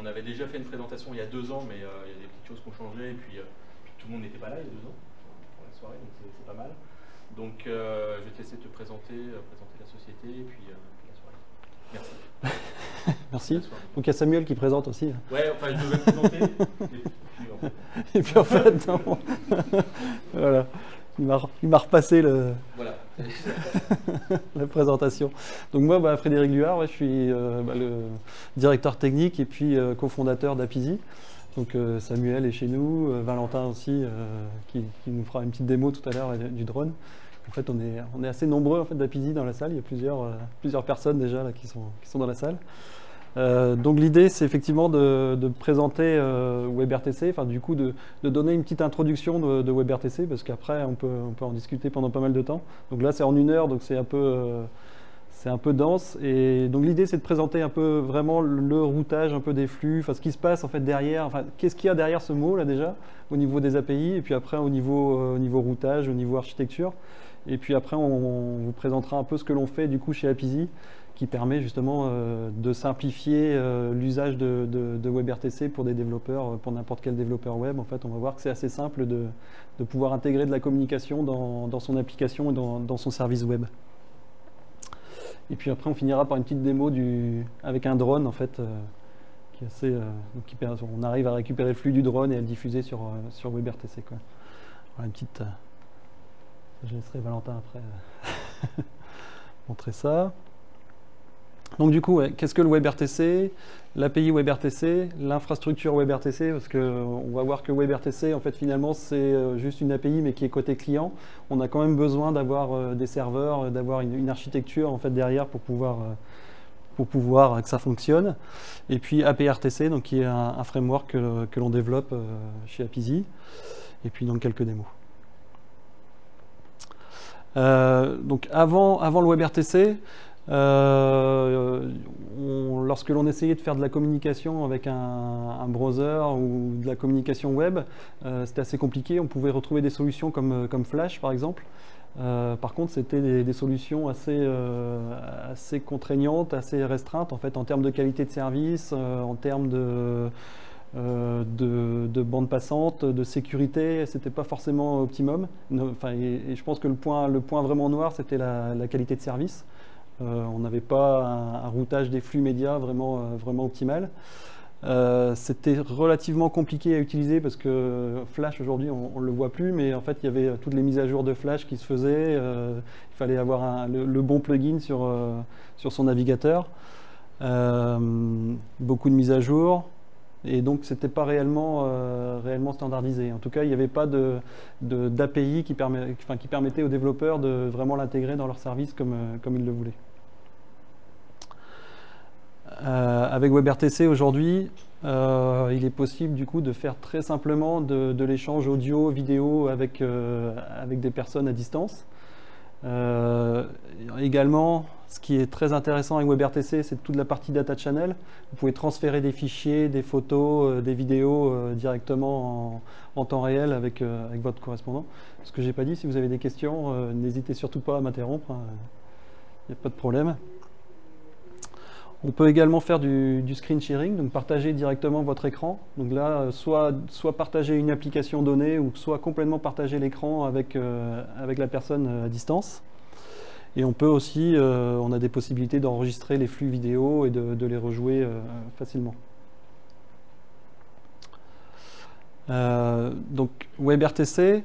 on avait déjà fait une présentation il y a 2 ans, mais il y a des petites choses qui ont changé, et puis tout le monde n'était pas là il y a 2 ans pour la soirée, donc c'est pas mal. Donc je vais te laisser te présenter la société, et puis la soirée. Merci. Merci. Donc il y a Samuel qui présente aussi. Ouais, enfin je devais présenter, et puis en fait, non. Voilà. Il m'a repassé voilà. la présentation. Donc moi, Frédéric Luard, je suis le directeur technique et puis cofondateur d'Apizee. Donc Samuel est chez nous, Valentin aussi, qui nous fera une petite démo tout à l'heure du drone. En fait, on est assez nombreux en fait, d'Apizee dans la salle. Il y a plusieurs personnes déjà là, qui sont dans la salle. Donc l'idée, c'est effectivement de présenter WebRTC, enfin du coup de donner une petite introduction de WebRTC, parce qu'après on peut en discuter pendant pas mal de temps. Donc là c'est en 1 heure, donc c'est un peu dense. Et donc l'idée c'est de présenter un peu vraiment le routage un peu des flux, enfin ce qui se passe en fait derrière, enfin qu'est-ce qu'il y a derrière ce mot là déjà, au niveau des API, et puis après au niveau routage, au niveau architecture. Et puis après on vous présentera un peu ce que l'on fait du coup chez Apizee, qui permet justement de simplifier l'usage de WebRTC pour des développeurs, pour n'importe quel développeur web. En fait, on va voir que c'est assez simple de pouvoir intégrer de la communication dans son application et dans son service web. Et puis après, on finira par une petite démo avec un drone, en fait, qui est assez, on arrive à récupérer le flux du drone et à le diffuser sur WebRTC, quoi. Voilà, une petite... je laisserai Valentin après montrer ça. Donc du coup, qu'est-ce que le WebRTC, l'API WebRTC, l'infrastructure WebRTC, parce qu'on va voir que WebRTC, en fait, finalement, c'est juste une API, mais qui est côté client. On a quand même besoin d'avoir des serveurs, d'avoir une architecture en fait, derrière pour pouvoir que ça fonctionne. Et puis APRTC, donc, qui est un framework que l'on développe chez Apizee. Et puis donc quelques démos. Donc avant le WebRTC, lorsque l'on essayait de faire de la communication avec un browser ou de la communication web, c'était assez compliqué. On pouvait retrouver des solutions comme Flash par exemple. Par contre, c'était des solutions assez contraignantes, assez restreintes en fait en termes de qualité de service, en termes de bande passante, de sécurité, c'était pas forcément optimum. Enfin, et je pense que le point vraiment noir, c'était la qualité de service. On n'avait pas un routage des flux médias vraiment optimal. C'était relativement compliqué à utiliser parce que Flash aujourd'hui on ne le voit plus, mais en fait il y avait toutes les mises à jour de Flash qui se faisaient. Il fallait avoir le bon plugin sur son navigateur. Beaucoup de mises à jour. Et donc, ce n'était pas réellement standardisé. En tout cas, il n'y avait pas d'API qui permettait aux développeurs de vraiment l'intégrer dans leur service comme ils le voulaient. Avec WebRTC aujourd'hui, il est possible du coup de faire très simplement de l'échange audio, vidéo avec des personnes à distance. Également, ce qui est très intéressant avec WebRTC, c'est toute la partie data channel. Vous pouvez transférer des fichiers, des photos, des vidéos directement en temps réel avec votre correspondant. Ce que je n'ai pas dit, si vous avez des questions, n'hésitez surtout pas à m'interrompre, hein. Il n'y a pas de problème. On peut également faire du screen sharing, donc partager directement votre écran. Donc là, soit partager une application donnée, ou soit complètement partager l'écran avec la personne à distance. Et on peut aussi, on a des possibilités d'enregistrer les flux vidéo et de les rejouer facilement. Donc WebRTC,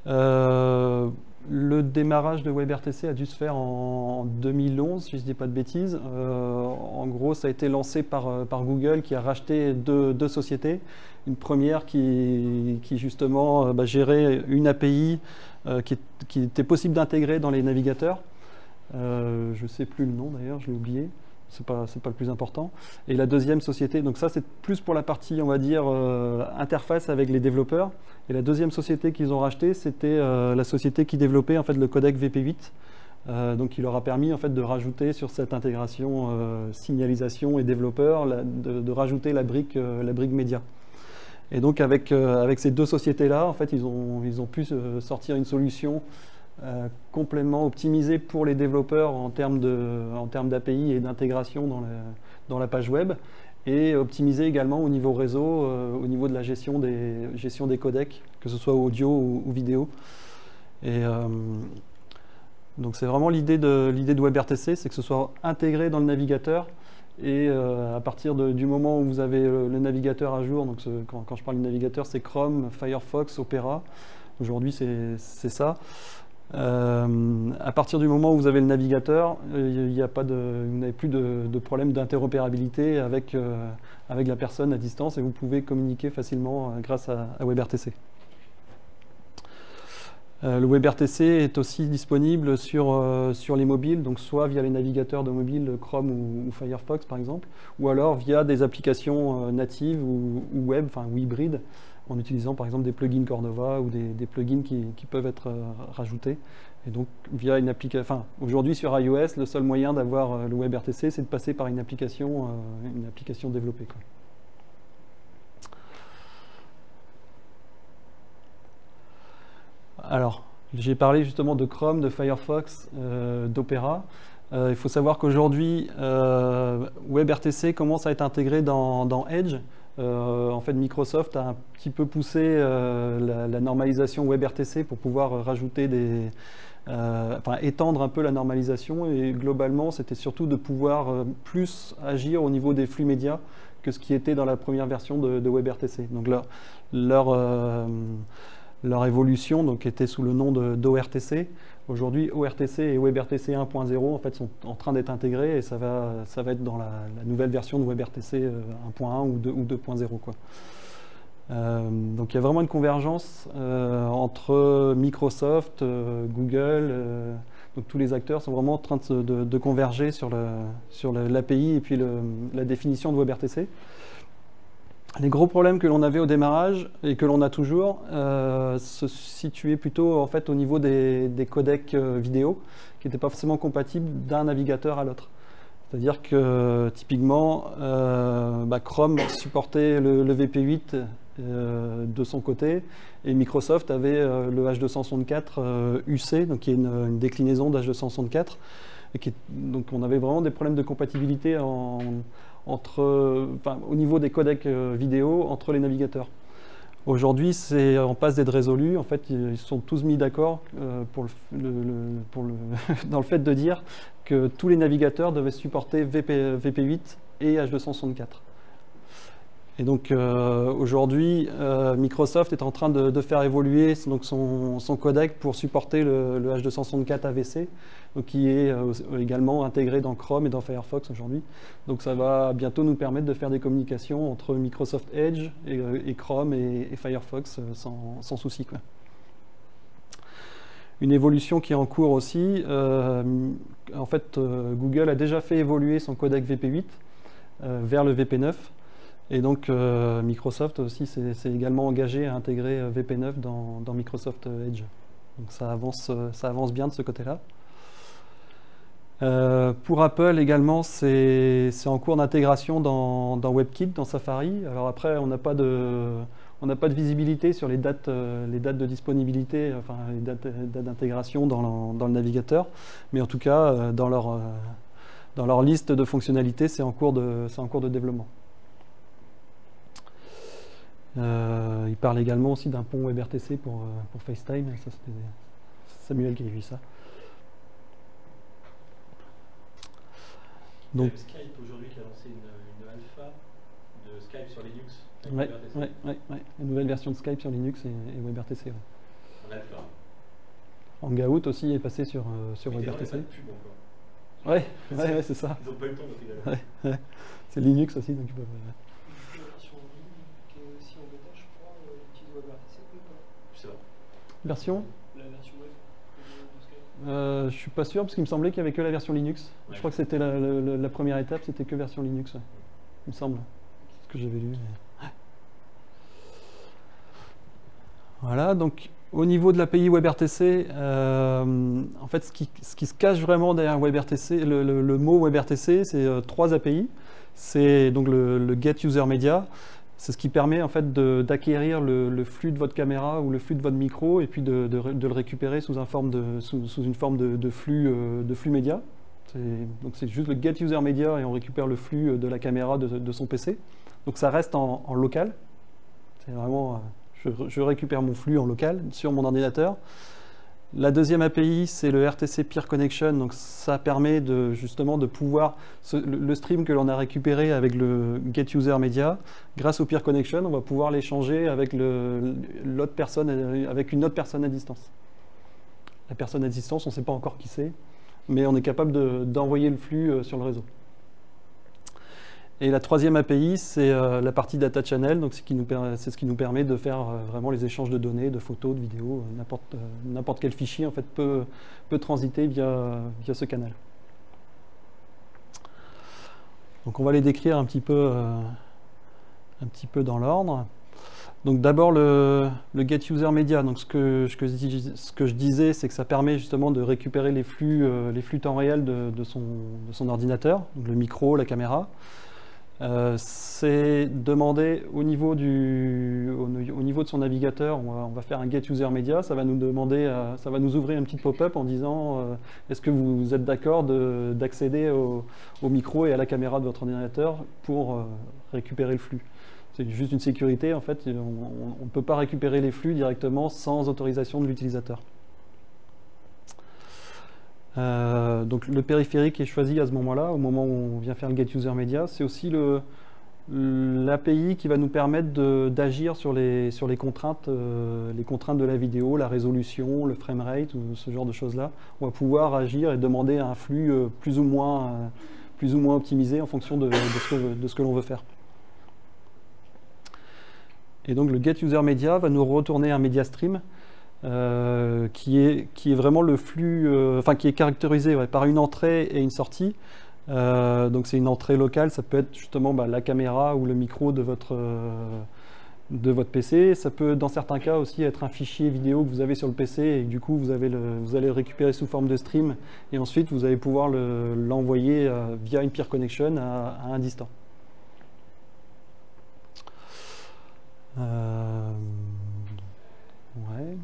le démarrage de WebRTC a dû se faire en 2011, si je ne dis pas de bêtises. En gros, ça a été lancé par Google, qui a racheté deux sociétés. Une première qui justement gérait une API qui était possible d'intégrer dans les navigateurs. Je ne sais plus le nom d'ailleurs, je l'ai oublié. C'est pas le plus important. Et la deuxième société, donc ça c'est plus pour la partie, on va dire, interface avec les développeurs. Et la deuxième société qu'ils ont rachetée, c'était la société qui développait en fait le codec VP8. Donc il leur a permis en fait de rajouter sur cette intégration signalisation et développeur, de rajouter la brique média. Et donc avec ces deux sociétés-là, en fait, ils ont pu sortir une solution complètement optimisé pour les développeurs en termes d'API et d'intégration dans la page web, et optimisé également au niveau réseau, au niveau de la gestion des codecs, que ce soit audio ou vidéo. Et donc c'est vraiment l'idée de WebRTC, c'est que ce soit intégré dans le navigateur, et à partir du moment où vous avez le navigateur à jour, donc quand je parle du navigateur, c'est Chrome, Firefox, Opera, aujourd'hui c'est ça. À partir du moment où vous avez le navigateur, vous n'avez plus de problème d'interopérabilité avec la personne à distance, et vous pouvez communiquer facilement grâce à WebRTC. Le WebRTC est aussi disponible sur les mobiles, donc soit via les navigateurs de mobile Chrome ou Firefox par exemple, ou alors via des applications natives ou web, enfin ou hybrides, en utilisant par exemple des plugins Cordova ou des plugins qui peuvent être rajoutés. Et donc via une application, enfin aujourd'hui sur iOS, le seul moyen d'avoir le WebRTC, c'est de passer par une application développée, quoi. Alors, j'ai parlé justement de Chrome, de Firefox, d'Opera. Il faut savoir qu'aujourd'hui, WebRTC commence à être intégré dans Edge. En fait, Microsoft a un petit peu poussé la normalisation WebRTC pour pouvoir rajouter étendre un peu la normalisation, et globalement, c'était surtout de pouvoir plus agir au niveau des flux médias que ce qui était dans la première version de WebRTC. Donc là, leur évolution donc, était sous le nom d'ORTC. Aujourd'hui, ORTC et WebRTC 1.0 en fait, sont en train d'être intégrés, et ça va être dans la nouvelle version de WebRTC 1.1 ou 2.0, quoi. Donc il y a vraiment une convergence entre Microsoft, Google, donc tous les acteurs sont vraiment en train de converger sur l'API et puis la définition de WebRTC. Les gros problèmes que l'on avait au démarrage et que l'on a toujours se situaient plutôt en fait, au niveau des codecs vidéo qui n'étaient pas forcément compatibles d'un navigateur à l'autre. C'est-à-dire que typiquement Chrome supportait le VP8 de son côté, et Microsoft avait le H264 UC, donc qui est une déclinaison d'H264. Donc on avait vraiment des problèmes de compatibilité au niveau des codecs vidéo entre les navigateurs. Aujourd'hui, c'est en passe d'être résolu. En fait, ils sont tous mis d'accord dans le fait de dire que tous les navigateurs devaient supporter VP8 et H264. Et donc aujourd'hui, Microsoft est en train de faire évoluer donc son codec pour supporter le H264 AVC, donc qui est également intégré dans Chrome et dans Firefox aujourd'hui. Donc ça va bientôt nous permettre de faire des communications entre Microsoft Edge et Chrome et Firefox sans souci, quoi. Une évolution qui est en cours aussi, en fait Google a déjà fait évoluer son codec VP8 vers le VP9. Et donc Microsoft aussi s'est également engagé à intégrer VP9 dans Microsoft Edge. Donc ça avance bien de ce côté-là. Pour Apple également, c'est en cours d'intégration dans WebKit, dans Safari. Alors après, on n'a pas de visibilité sur les dates de disponibilité, enfin les dates d'intégration dans le navigateur. Mais en tout cas, dans leur liste de fonctionnalités, c'est en cours de développement. Il parle également aussi d'un pont WebRTC pour FaceTime. Ça, c'était Samuel qui a vu ça. Donc, Skype aujourd'hui qui a lancé une alpha de Skype sur Linux. Ouais. Une nouvelle version de Skype sur Linux et WebRTC. Ouais. En alpha. Hangout aussi est passé sur WebRTC. Ouais, c'est ça. Ils n'ont pas eu le temps de regarder. Ouais. C'est Linux aussi, donc ils peuvent. Version La version web de Skype. Je suis pas sûr, parce qu'il me semblait qu'il n'y avait que la version Linux. Ouais. Je crois que c'était la première étape, c'était que version Linux, ouais. Il me semble. C'est ce que j'avais lu. Mais... Voilà, donc au niveau de l'API WebRTC, en fait ce qui se cache vraiment derrière WebRTC, le mot WebRTC, c'est 3 API. C'est donc le Get User Media. C'est ce qui permet en fait d'acquérir le flux de votre caméra ou le flux de votre micro et puis de le récupérer sous une forme de flux média. Donc c'est juste le get user media et on récupère le flux de la caméra de son PC. Donc ça reste en local. C'est vraiment, je récupère mon flux en local sur mon ordinateur. La deuxième API, c'est le RTC Peer Connection. Donc ça permet justement de pouvoir, le stream que l'on a récupéré avec le Get User Media, grâce au Peer Connection, on va pouvoir l'échanger avec l'autre personne, avec une autre personne à distance. La personne à distance, on ne sait pas encore qui c'est, mais on est capable d'envoyer le flux sur le réseau. Et la troisième API, c'est la partie Data Channel, donc c'est ce qui nous permet de faire vraiment les échanges de données, de photos, de vidéos, n'importe quel fichier en fait, peut transiter via ce canal. Donc on va les décrire un petit peu dans l'ordre. Donc d'abord le Get User Media, donc ce que je disais, c'est que ça permet justement de récupérer les flux temps réel de son ordinateur, donc le micro, la caméra. C'est demandé au niveau de son navigateur, on va faire un Get User Media, ça va nous ouvrir une petite pop-up en disant est-ce que vous êtes d'accord d'accéder au micro et à la caméra de votre ordinateur pour récupérer le flux. C'est juste une sécurité, en fait, on ne peut pas récupérer les flux directement sans autorisation de l'utilisateur. Donc le périphérique est choisi à ce moment-là, au moment où on vient faire le Get User Media. C'est aussi l'API qui va nous permettre d'agir sur les contraintes de la vidéo, la résolution, le framerate, ou ce genre de choses-là. On va pouvoir agir et demander un flux plus ou moins optimisé en fonction de ce que l'on veut faire. Et donc le Get User Media va nous retourner un media stream qui est vraiment le flux, qui est caractérisé par une entrée et une sortie. Donc c'est une entrée locale, ça peut être justement la caméra ou le micro de votre PC. Ça peut dans certains cas aussi être un fichier vidéo que vous avez sur le PC et du coup vous allez le récupérer sous forme de stream et ensuite vous allez pouvoir l'envoyer via une peer connection à un distant. Ouais.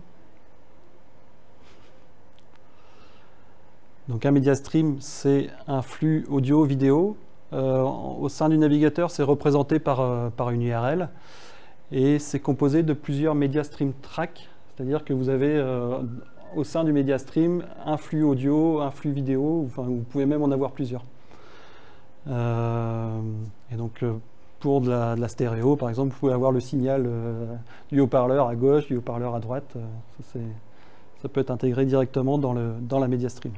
Donc un media stream, c'est un flux audio-vidéo. Au sein du navigateur, c'est représenté par une URL et c'est composé de plusieurs media stream tracks, c'est-à-dire que vous avez au sein du media stream un flux audio, un flux vidéo, enfin vous pouvez même en avoir plusieurs. Et donc pour de la stéréo, par exemple, vous pouvez avoir le signal du haut-parleur à gauche, du haut-parleur à droite. Ça peut être intégré directement dans la media stream.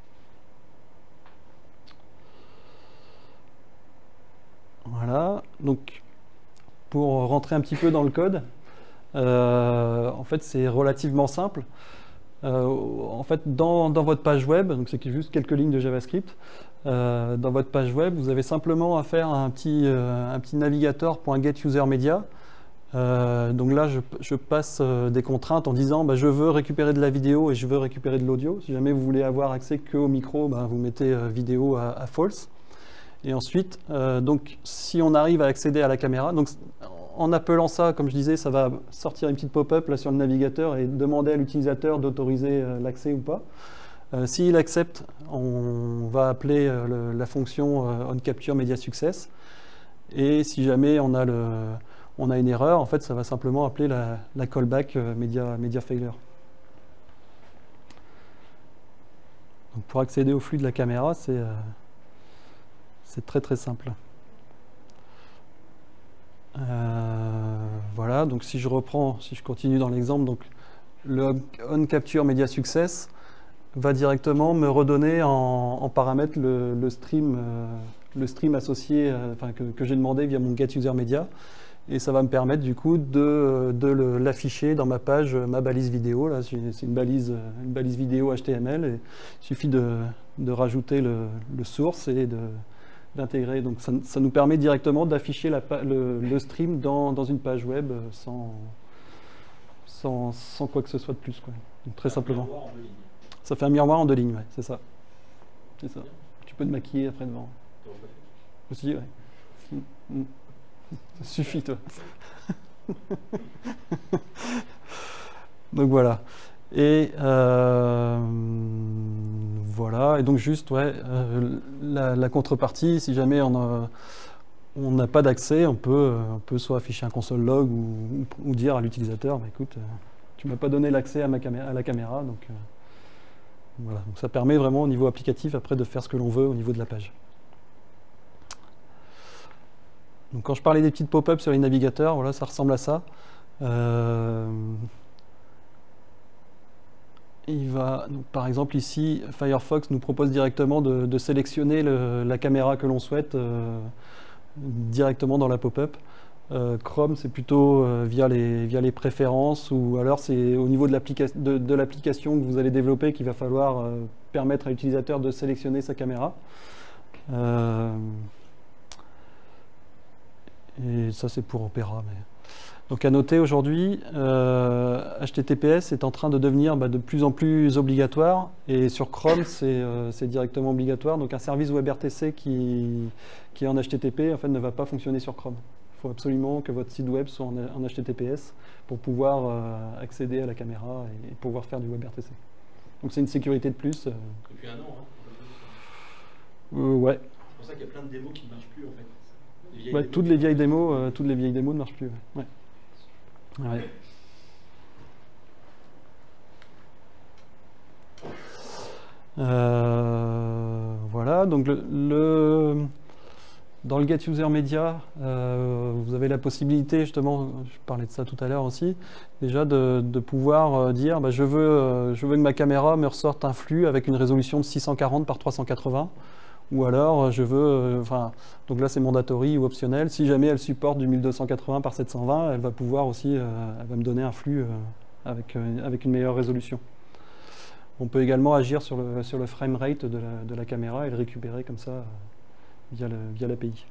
Voilà, donc pour rentrer un petit peu dans le code, en fait c'est relativement simple. En fait, dans votre page web, donc c'est juste quelques lignes de JavaScript, dans votre page web, vous avez simplement à faire un petit navigator.getUserMedia. Donc là, je passe des contraintes en disant je veux récupérer de la vidéo et je veux récupérer de l'audio. Si jamais vous voulez avoir accès qu'au micro, vous mettez vidéo à false. Et ensuite, donc, si on arrive à accéder à la caméra, donc, en appelant ça, comme je disais, ça va sortir une petite pop-up sur le navigateur et demander à l'utilisateur d'autoriser l'accès ou pas. S'il accepte, on va appeler la fonction onCaptureMediaSuccess. Et si jamais on a une erreur, en fait, ça va simplement appeler la callback mediaFailure. Donc, pour accéder au flux de la caméra, c'est très très simple. Voilà, donc si je continue dans l'exemple, donc le onCaptureMediaSuccess va directement me redonner en paramètre le stream associé, que j'ai demandé via mon getUserMedia, et ça va me permettre du coup de l'afficher dans ma page, ma balise vidéo. Là, c'est une balise vidéo HTML, et il suffit de rajouter le source et d'intégrer. Donc ça nous permet directement d'afficher le stream dans une page web sans quoi que ce soit de plus, quoi. Donc, très simplement. Ça fait un miroir en 2 lignes, ouais, c'est ça. C'est ça. Tu peux te maquiller après devant. Aussi, ouais. Ça suffit, toi. Donc voilà. Et voilà. Et donc juste, ouais, la contrepartie, si jamais on n'a pas d'accès, on peut soit afficher un console log ou dire à l'utilisateur, bah, écoute, tu m'as pas donné l'accès à la caméra, donc voilà. Donc ça permet vraiment au niveau applicatif après de faire ce que l'on veut au niveau de la page. Donc quand je parlais des petites pop-up sur les navigateurs, voilà, ça ressemble à ça. Donc, par exemple ici, Firefox nous propose directement de sélectionner la caméra que l'on souhaite directement dans la pop-up. Chrome, c'est plutôt via les préférences, ou alors c'est au niveau de l'application que vous allez développer qu'il va falloir permettre à l'utilisateur de sélectionner sa caméra. Et ça, c'est pour Opera. Donc à noter aujourd'hui, HTTPS est en train de devenir de plus en plus obligatoire, et sur Chrome, c'est directement obligatoire. Donc un service WebRTC qui est en HTTP en fait, ne va pas fonctionner sur Chrome. Il faut absolument que votre site web soit en HTTPS pour pouvoir accéder à la caméra et pouvoir faire du WebRTC. Donc c'est une sécurité de plus. Depuis un an, hein. Ouais. C'est pour ça qu'il y a plein de démos qui ne marchent plus en fait. Toutes les vieilles démos ne marchent plus. Ouais. Ouais. Voilà, donc dans le Get User Media, vous avez la possibilité, justement, je parlais de ça tout à l'heure aussi, déjà de pouvoir dire je veux que ma caméra me ressorte un flux avec une résolution de 640 par 380. Ou alors je veux, donc là c'est mandatory ou optionnel, si jamais elle supporte du 1280 par 720, elle va pouvoir aussi, elle va me donner un flux avec une meilleure résolution. On peut également agir sur le frame rate de la caméra et le récupérer comme ça via l'API.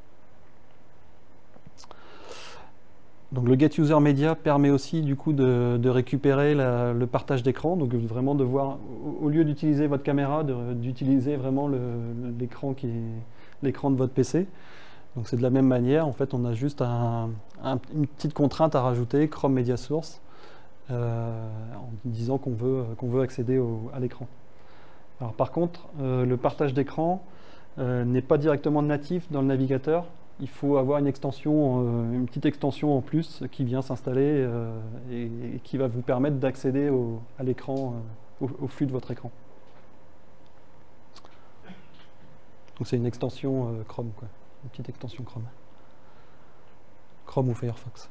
Donc le Get User Media permet aussi du coup de récupérer le partage d'écran, donc vraiment de voir, au lieu d'utiliser votre caméra, d'utiliser vraiment l'écran qui est l'écran de votre PC. Donc c'est de la même manière, en fait on a juste une petite contrainte à rajouter, Chrome Media Source, en disant qu'on veut accéder à l'écran. Alors par contre, le partage d'écran n'est pas directement natif dans le navigateur. Il faut avoir une petite extension en plus qui vient s'installer et qui va vous permettre d'accéder à l'écran, au flux de votre écran. Donc c'est une extension Chrome, quoi. Une petite extension Chrome. Chrome ou Firefox.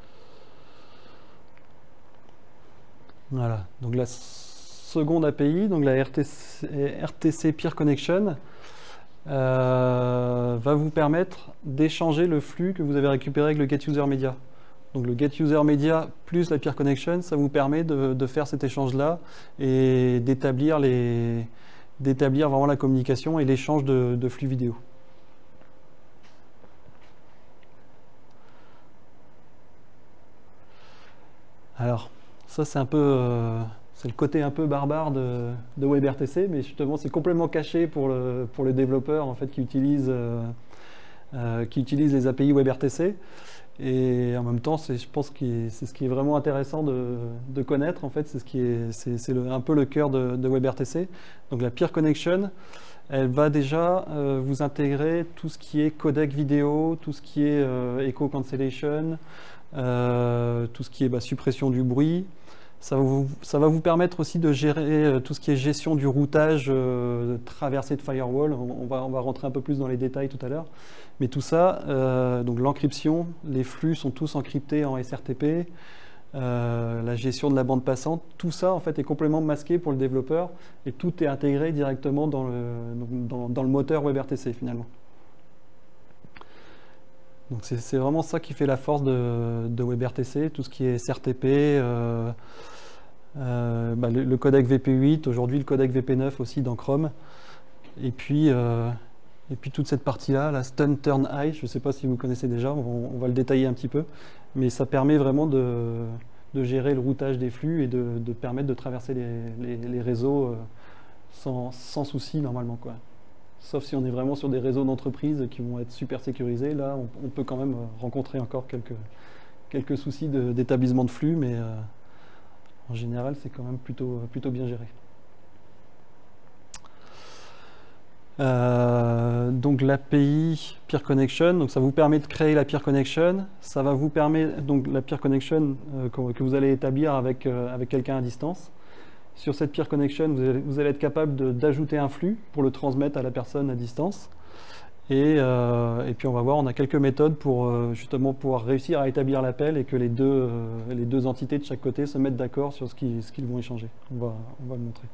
Voilà. Donc la seconde API, donc la RTC Peer Connection, va vous permettre d'échanger le flux que vous avez récupéré avec le Get User Media. Donc le Get User Media plus la Peer Connection, ça vous permet de faire cet échange-là et d'établir vraiment la communication et l'échange de flux vidéo. Alors, ça c'est un peu... c'est le côté un peu barbare de WebRTC, mais justement c'est complètement caché pour le développeur en fait, qui utilise les API WebRTC. Et en même temps, je pense que c'est ce qui est vraiment intéressant de connaître. En fait, c'est un peu le cœur de WebRTC. Donc la Peer Connection, elle va déjà vous intégrer tout ce qui est codec vidéo, tout ce qui est echo cancellation, tout ce qui est suppression du bruit. Ça va vous permettre aussi de gérer tout ce qui est gestion du routage, traversée de firewall. On va rentrer un peu plus dans les détails tout à l'heure. Mais tout ça, donc l'encryption, les flux sont tous encryptés en SRTP, la gestion de la bande passante, tout ça en fait est complètement masqué pour le développeur et tout est intégré directement dans le moteur WebRTC finalement. Donc c'est vraiment ça qui fait la force de WebRTC, tout ce qui est SRTP, le codec VP8, aujourd'hui le codec VP9 aussi dans Chrome, et puis toute cette partie-là, la Stun Turn High, je ne sais pas si vous connaissez déjà, on va le détailler un petit peu, mais ça permet vraiment de gérer le routage des flux et de permettre de traverser les réseaux sans souci normalement, quoi. sauf si on est vraiment sur des réseaux d'entreprises qui vont être super sécurisés. Là, on peut quand même rencontrer encore quelques soucis d'établissement de flux, mais en général, c'est quand même plutôt bien géré. Donc l'API Peer Connection, donc ça vous permet de créer la Peer Connection. Ça va vous permettre, donc la Peer Connection que vous allez établir avec quelqu'un à distance. Sur cette Peer Connection, vous allez être capable d'ajouter un flux pour le transmettre à la personne à distance. Et puis on va voir, on a quelques méthodes pour justement pouvoir réussir à établir l'appel et que les deux entités de chaque côté se mettent d'accord sur ce qu'ils vont échanger. On va le montrer.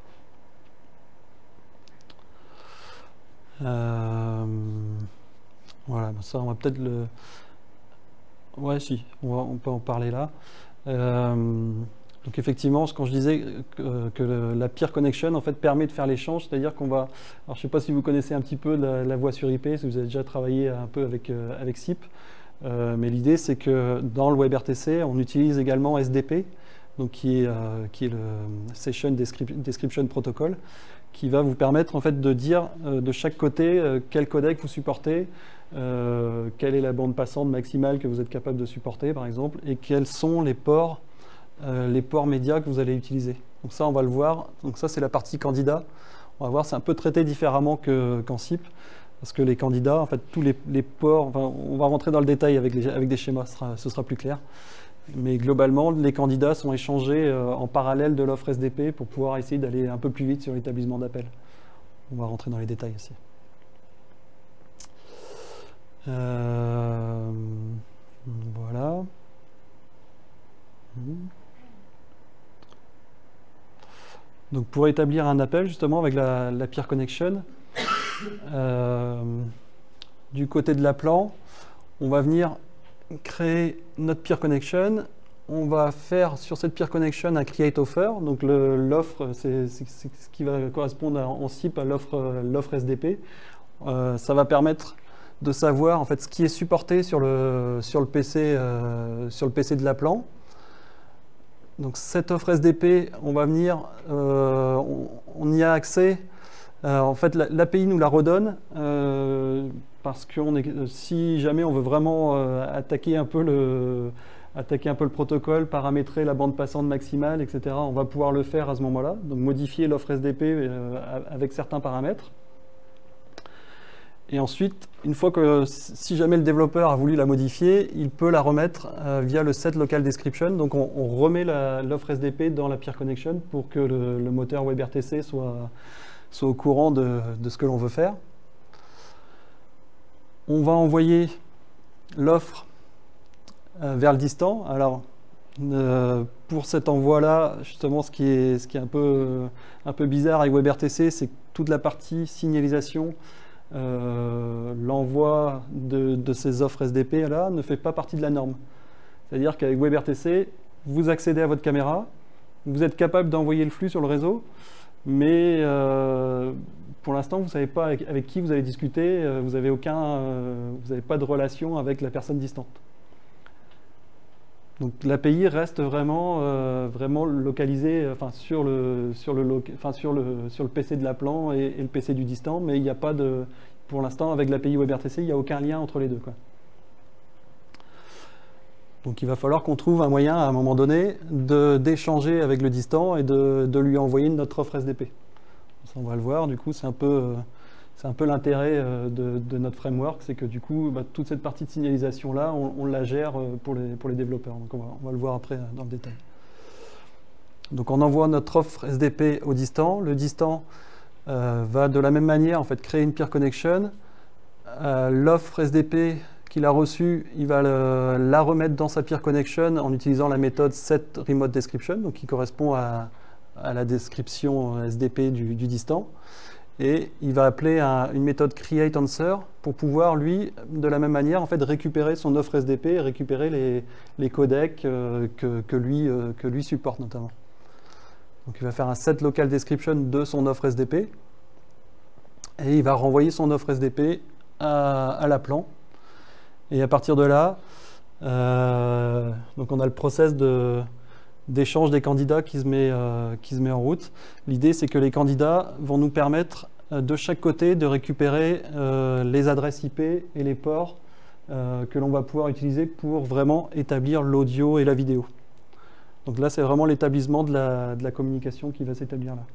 Voilà, ça on va peut-être le... Ouais, si, on peut en parler là. Donc effectivement, quand je disais que la Peer Connection en fait permet de faire l'échange, c'est-à-dire qu'on va... Alors je ne sais pas si vous connaissez un petit peu la voix sur IP, si vous avez déjà travaillé un peu avec SIP, mais l'idée c'est que dans le WebRTC, on utilise également SDP, donc qui est le Session Description Protocol, qui va vous permettre en fait de dire de chaque côté quel codec vous supportez, quelle est la bande passante maximale que vous êtes capable de supporter par exemple, et quels sont les ports médias que vous allez utiliser. Donc ça on va le voir, donc ça c'est la partie candidat. On va voir, c'est un peu traité différemment qu'en SIP, parce que les candidats, en fait tous les ports, enfin, on va rentrer dans le détail avec des schémas, ce sera plus clair. Mais globalement, les candidats sont échangés en parallèle de l'offre SDP pour pouvoir essayer d'aller un peu plus vite sur l'établissement d'appel. On va rentrer dans les détails aussi. Voilà. Donc pour établir un appel justement avec la Peer Connection, du côté de l'appelant, on va venir créer notre Peer Connection. On va faire sur cette Peer Connection un Create Offer. Donc l'offre, c'est ce qui va correspondre en SIP à l'offre SDP. Ça va permettre de savoir en fait ce qui est supporté sur le PC de l'appelant. Donc cette offre SDP, on va venir, on y a accès. En fait, l'API nous la redonne parce que si jamais on veut vraiment attaquer un peu le protocole, paramétrer la bande passante maximale, etc., on va pouvoir le faire à ce moment-là. Donc modifier l'offre SDP avec certains paramètres. Et ensuite, une fois que, si jamais le développeur a voulu la modifier, il peut la remettre via le set local description. Donc on remet l'offre SDP dans la Peer Connection pour que le moteur WebRTC soit au courant de ce que l'on veut faire. On va envoyer l'offre vers le distant. Alors, pour cet envoi-là, justement, ce qui est un peu bizarre avec WebRTC, c'est que toute la partie signalisation, l'envoi de ces offres SDP-là ne fait pas partie de la norme. C'est-à-dire qu'avec WebRTC, vous accédez à votre caméra, vous êtes capable d'envoyer le flux sur le réseau, mais pour l'instant, vous ne savez pas avec qui vous allez discuter, vous n'avez pas de relation avec la personne distante. Donc l'API reste vraiment localisée sur le PC de l'appelant et le PC du distant, mais il n'y a pas de, pour l'instant avec l'API WebRTC, il n'y a aucun lien entre les deux, quoi. Donc il va falloir qu'on trouve un moyen à un moment donné d'échanger avec le distant et de lui envoyer notre offre SDP. Ça, on va le voir, du coup c'est un peu l'intérêt de notre framework, c'est que du coup toute cette partie de signalisation là, on la gère pour les développeurs. Donc on va le voir après dans le détail. Donc on envoie notre offre SDP au distant. Le distant va de la même manière en fait créer une peer connection. L'offre SDP qu'il a reçue, il va la remettre dans sa peer connection en utilisant la méthode setRemoteDescription, donc qui correspond à la description SDP du distant. Et il va appeler une méthode createAnswer pour pouvoir, lui, de la même manière, en fait, récupérer son offre SDP et récupérer les codecs que lui supporte notamment. Donc il va faire un set local description de son offre SDP et il va renvoyer son offre SDP à l'appelant. Et à partir de là, donc on a le process d'échange des candidats qui se met en route. L'idée, c'est que les candidats vont nous permettre de chaque côté de récupérer les adresses IP et les ports que l'on va pouvoir utiliser pour vraiment établir l'audio et la vidéo. Donc là, c'est vraiment l'établissement de la communication qui va s'établir là.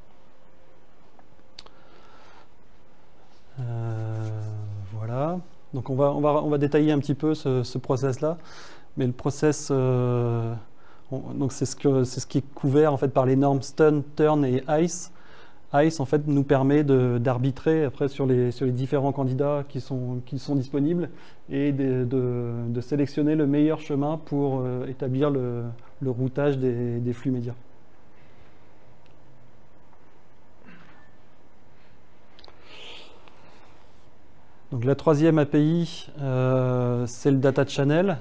Voilà. Donc on va détailler un petit peu ce process-là. Mais le process, donc c'est ce qui est couvert en fait par les normes Stun, Turn et ICE. ICE en fait nous permet d'arbitrer après sur les différents candidats qui sont disponibles et de sélectionner le meilleur chemin pour établir le routage des flux médias. Donc la troisième API, c'est le Data Channel.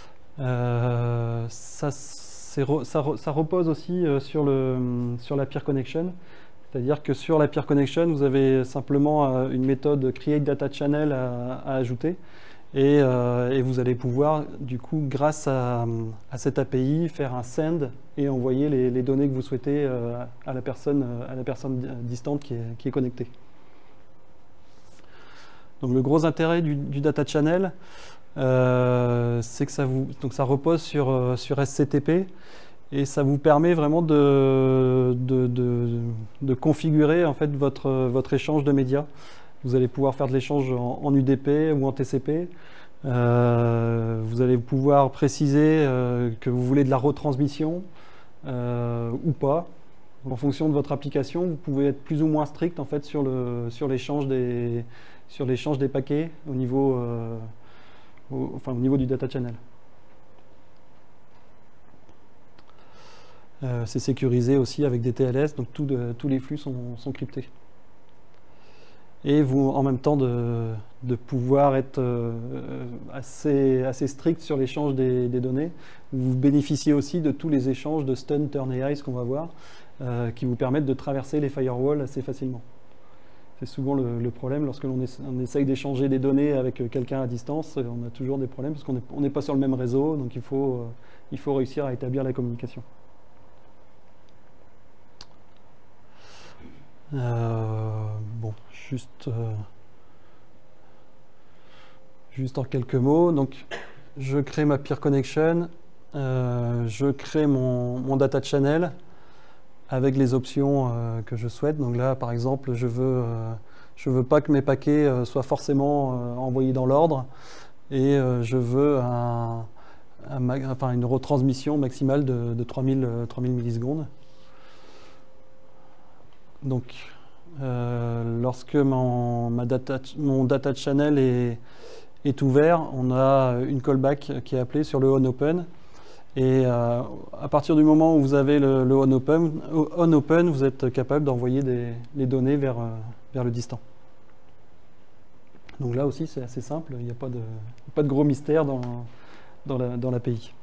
Ça repose aussi sur la Peer Connection. C'est-à-dire que sur la Peer Connection, vous avez simplement une méthode Create Data Channel à ajouter. Et vous allez pouvoir, du coup, grâce à cette API, faire un send et envoyer les données que vous souhaitez à la personne distante qui est connectée. Donc le gros intérêt du Data Channel, c'est que ça repose sur SCTP et ça vous permet vraiment de configurer en fait votre échange de médias. Vous allez pouvoir faire de l'échange en UDP ou en TCP. Vous allez pouvoir préciser que vous voulez de la retransmission ou pas. En fonction de votre application, vous pouvez être plus ou moins strict en fait sur l'échange des paquets au niveau du Data Channel. C'est sécurisé aussi avec des TLS, donc tous les flux sont cryptés. Et vous, en même temps, de pouvoir être assez strict sur l'échange des données, vous bénéficiez aussi de tous les échanges de Stun, Turn et ICE qu'on va voir, qui vous permettent de traverser les firewalls assez facilement. C'est souvent le problème lorsque l'on essaye d'échanger des données avec quelqu'un à distance, on a toujours des problèmes parce qu'on n'est pas sur le même réseau, donc il faut réussir à établir la communication. Bon, juste en quelques mots, donc je crée ma Peer Connection, je crée mon Data Channel avec les options que je souhaite. Donc là, par exemple, je veux pas que mes paquets soient forcément envoyés dans l'ordre et je veux une retransmission maximale de 3000 millisecondes. Donc, lorsque mon data channel est ouvert, on a une callback qui est appelée sur le onOpen. Et à partir du moment où vous avez le onOpen, vous êtes capable d'envoyer les données vers le distant. Donc là aussi, c'est assez simple, il n'y a pas de gros mystère dans l'API.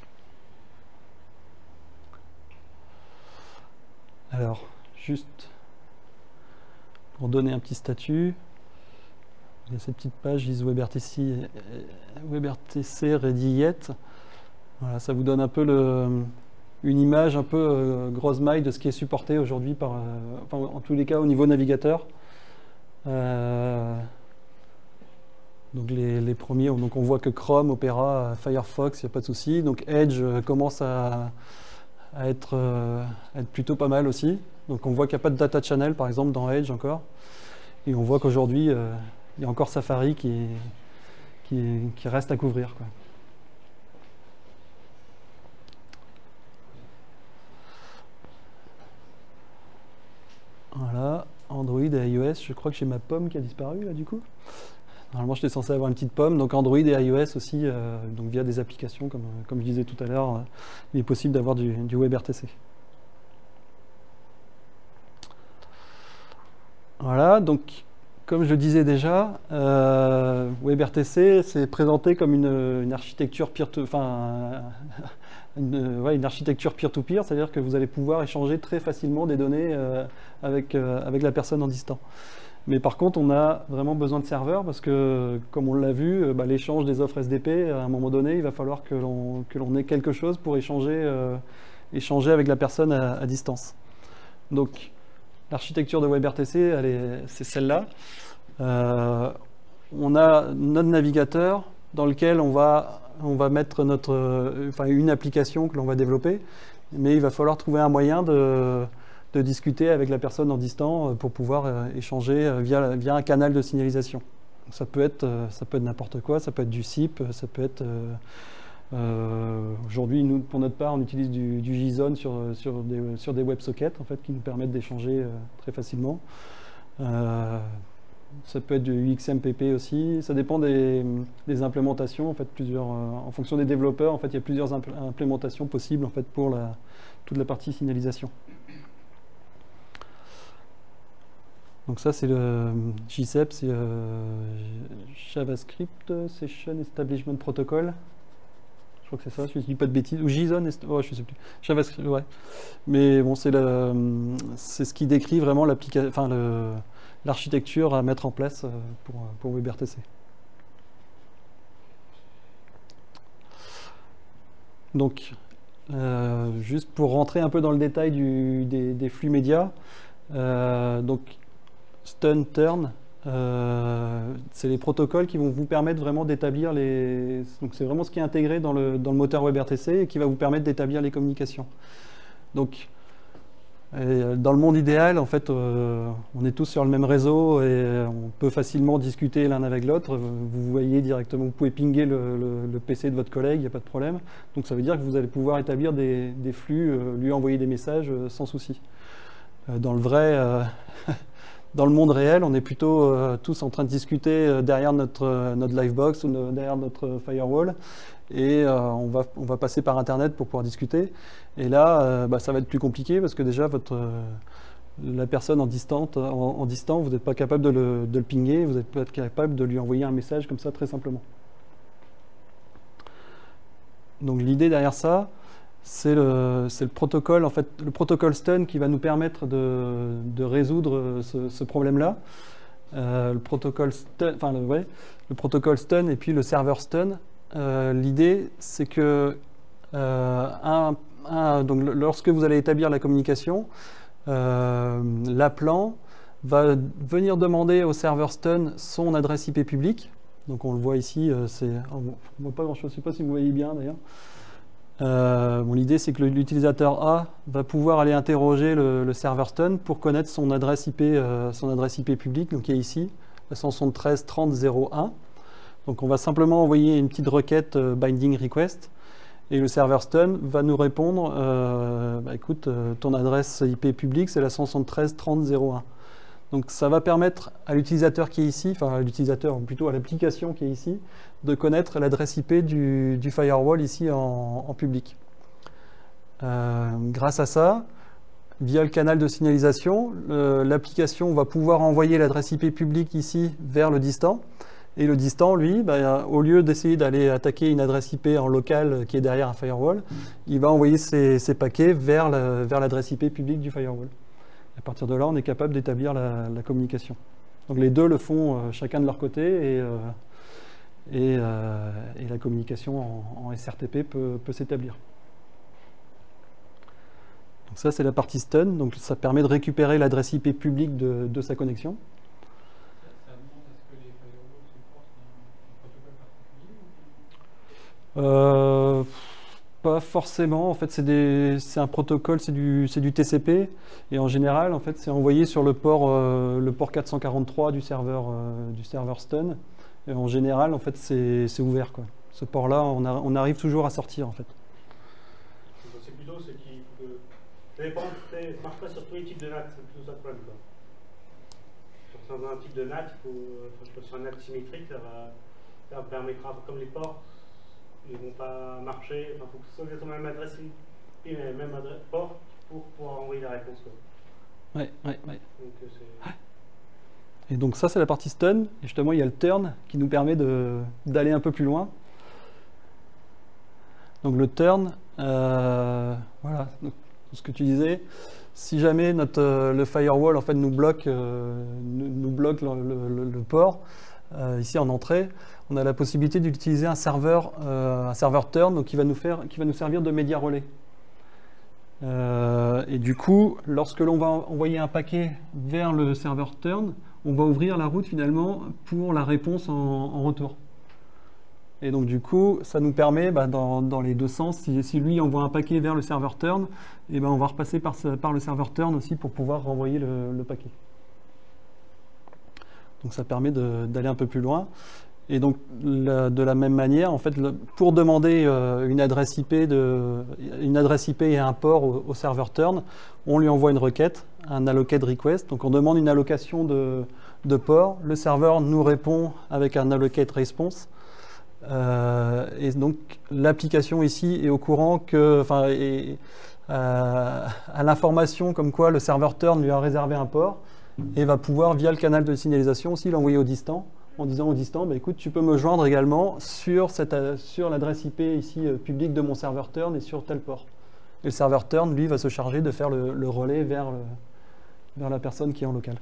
Alors, juste pour donner un petit statut, il y a cette petite page isWebRTC Ready Yet. Voilà, ça vous donne un peu une image un peu grosse maille de ce qui est supporté aujourd'hui en tous les cas au niveau navigateur. Donc les premiers, donc on voit que Chrome, Opera, Firefox, il n'y a pas de souci. Donc Edge commence à être plutôt pas mal aussi. Donc on voit qu'il n'y a pas de data channel par exemple dans Edge encore. Et on voit qu'aujourd'hui il y a encore Safari qui reste à couvrir, quoi. Voilà, Android et iOS, je crois que j'ai ma pomme qui a disparu là du coup. Normalement j'étais censé avoir une petite pomme, donc Android et iOS aussi, donc via des applications comme je disais tout à l'heure, il est possible d'avoir du WebRTC. Voilà, donc comme je le disais déjà, WebRTC c'est présenté comme une architecture une architecture peer-to-peer, c'est-à-dire que vous allez pouvoir échanger très facilement des données avec la personne en distant. Mais par contre, on a vraiment besoin de serveurs parce que, comme on l'a vu, l'échange des offres SDP, à un moment donné, il va falloir que l'on ait quelque chose pour échanger avec la personne à distance. Donc, l'architecture de WebRTC, c'est celle-là. On a notre navigateur dans lequel on va mettre une application que l'on va développer, mais il va falloir trouver un moyen de discuter avec la personne en distant pour pouvoir échanger via un canal de signalisation. Ça peut être n'importe quoi, ça peut être du SIP, ça peut être... aujourd'hui, nous, pour notre part, on utilise du JSON sur des WebSockets en fait, qui nous permettent d'échanger très facilement. Ça peut être du XMPP aussi. Ça dépend des implémentations. En fait, en fonction des développeurs, en fait, il y a plusieurs implémentations possibles en fait, pour toute la partie signalisation. Donc ça, c'est le JSEP, c'est JavaScript Session Establishment Protocol. Je crois que c'est ça, je ne dis pas de bêtises. Ou JSON, oh, je ne sais plus. JavaScript, ouais. Mais bon, c'est ce qui décrit vraiment l'architecture à mettre en place pour WebRTC. Donc, juste pour rentrer un peu dans le détail des flux médias, donc Stun, Turn, c'est les protocoles qui vont vous permettre vraiment d'établir donc c'est vraiment ce qui est intégré dans le moteur WebRTC et qui va vous permettre d'établir les communications. Donc, dans le monde idéal, en fait, on est tous sur le même réseau et on peut facilement discuter l'un avec l'autre. Vous voyez directement, vous pouvez pinguer le PC de votre collègue, il n'y a pas de problème. Donc ça veut dire que vous allez pouvoir établir des flux, lui envoyer des messages sans souci. Dans le monde réel, on est plutôt tous en train de discuter derrière notre Livebox ou derrière notre firewall. Et on va passer par Internet pour pouvoir discuter. Et là, ça va être plus compliqué parce que déjà, la personne en distant, vous n'êtes pas capable de le pinguer, vous n'êtes pas capable de lui envoyer un message comme ça très simplement. Donc l'idée derrière ça, c'est le protocole, en fait, le protocole Stun qui va nous permettre de résoudre ce problème-là. Le protocole Stun et puis le serveur Stun. L'idée, c'est que donc, lorsque vous allez établir la communication, l'appelant va venir demander au serveur Stun son adresse IP publique. Donc on le voit ici, on ne voit pas grand-chose, je ne sais pas si vous voyez bien d'ailleurs. L'idée, c'est que l'utilisateur A va pouvoir aller interroger le serveur Stun pour connaître son adresse IP publique, donc qui est ici, la 173.30.0.1. Donc on va simplement envoyer une petite requête binding request et le serveur Stun va nous répondre écoute, ton adresse IP publique c'est la 173.30.0.1. Donc ça va permettre à l'utilisateur qui est ici, enfin à l'utilisateur, ou plutôt à l'application qui est ici, de connaître l'adresse IP du firewall ici en public. Grâce à ça, via le canal de signalisation, l'application va pouvoir envoyer l'adresse IP publique ici vers le distant. Et le distant, lui, au lieu d'essayer d'aller attaquer une adresse IP en local qui est derrière un firewall, il va envoyer ses paquets vers l'adresse IP publique du firewall. À partir de là, on est capable d'établir la communication. Donc les deux le font chacun de leur côté et la communication en SRTP peut s'établir. Donc ça, c'est la partie stun. Donc ça permet de récupérer l'adresse IP publique de sa connexion. Pas forcément, en fait c'est un protocole, c'est du TCP et en général en fait c'est envoyé sur le port 443 du serveur Stun et en général en fait c'est ouvert quoi. Ce port là on arrive toujours à sortir en fait. C'est plutôt ce qui ça marche pas sur tous les types de NAT, c'est plutôt ça le problème quoi. Sur un type de NAT, sur un NAT symétrique ça permettra comme les ports ils vont pas marcher, il faut que ce soit exactement la même adresse et la même adresse port pour pouvoir envoyer la réponse. Ouais. Donc, et donc ça c'est la partie stun, et justement il y a le turn qui nous permet d'aller un peu plus loin. Donc le turn, voilà, donc, ce que tu disais, si jamais le firewall en fait nous bloque le port, ici en entrée, on a la possibilité d'utiliser un serveur turn donc qui va nous servir de média relais. Et du coup, lorsque l'on va envoyer un paquet vers le serveur turn, on va ouvrir la route finalement pour la réponse en retour. Et donc du coup, ça nous permet, dans les deux sens, si lui envoie un paquet vers le serveur turn, et on va repasser par le serveur turn aussi pour pouvoir renvoyer le paquet. Donc ça permet d'aller un peu plus loin. Et donc de la même manière, en fait, pour demander une adresse IP et un port au serveur turn, on lui envoie une requête, un allocate request. Donc on demande une allocation de port. Le serveur nous répond avec un allocate response. Et donc l'application ici est au courant à l'information comme quoi le serveur turn lui a réservé un port et va pouvoir via le canal de signalisation aussi l'envoyer au distant en disant au distant écoute, tu peux me joindre également sur l'adresse IP ici publique de mon serveur turn et sur tel port. Et le serveur turn lui va se charger de faire le relais vers la personne qui est en local.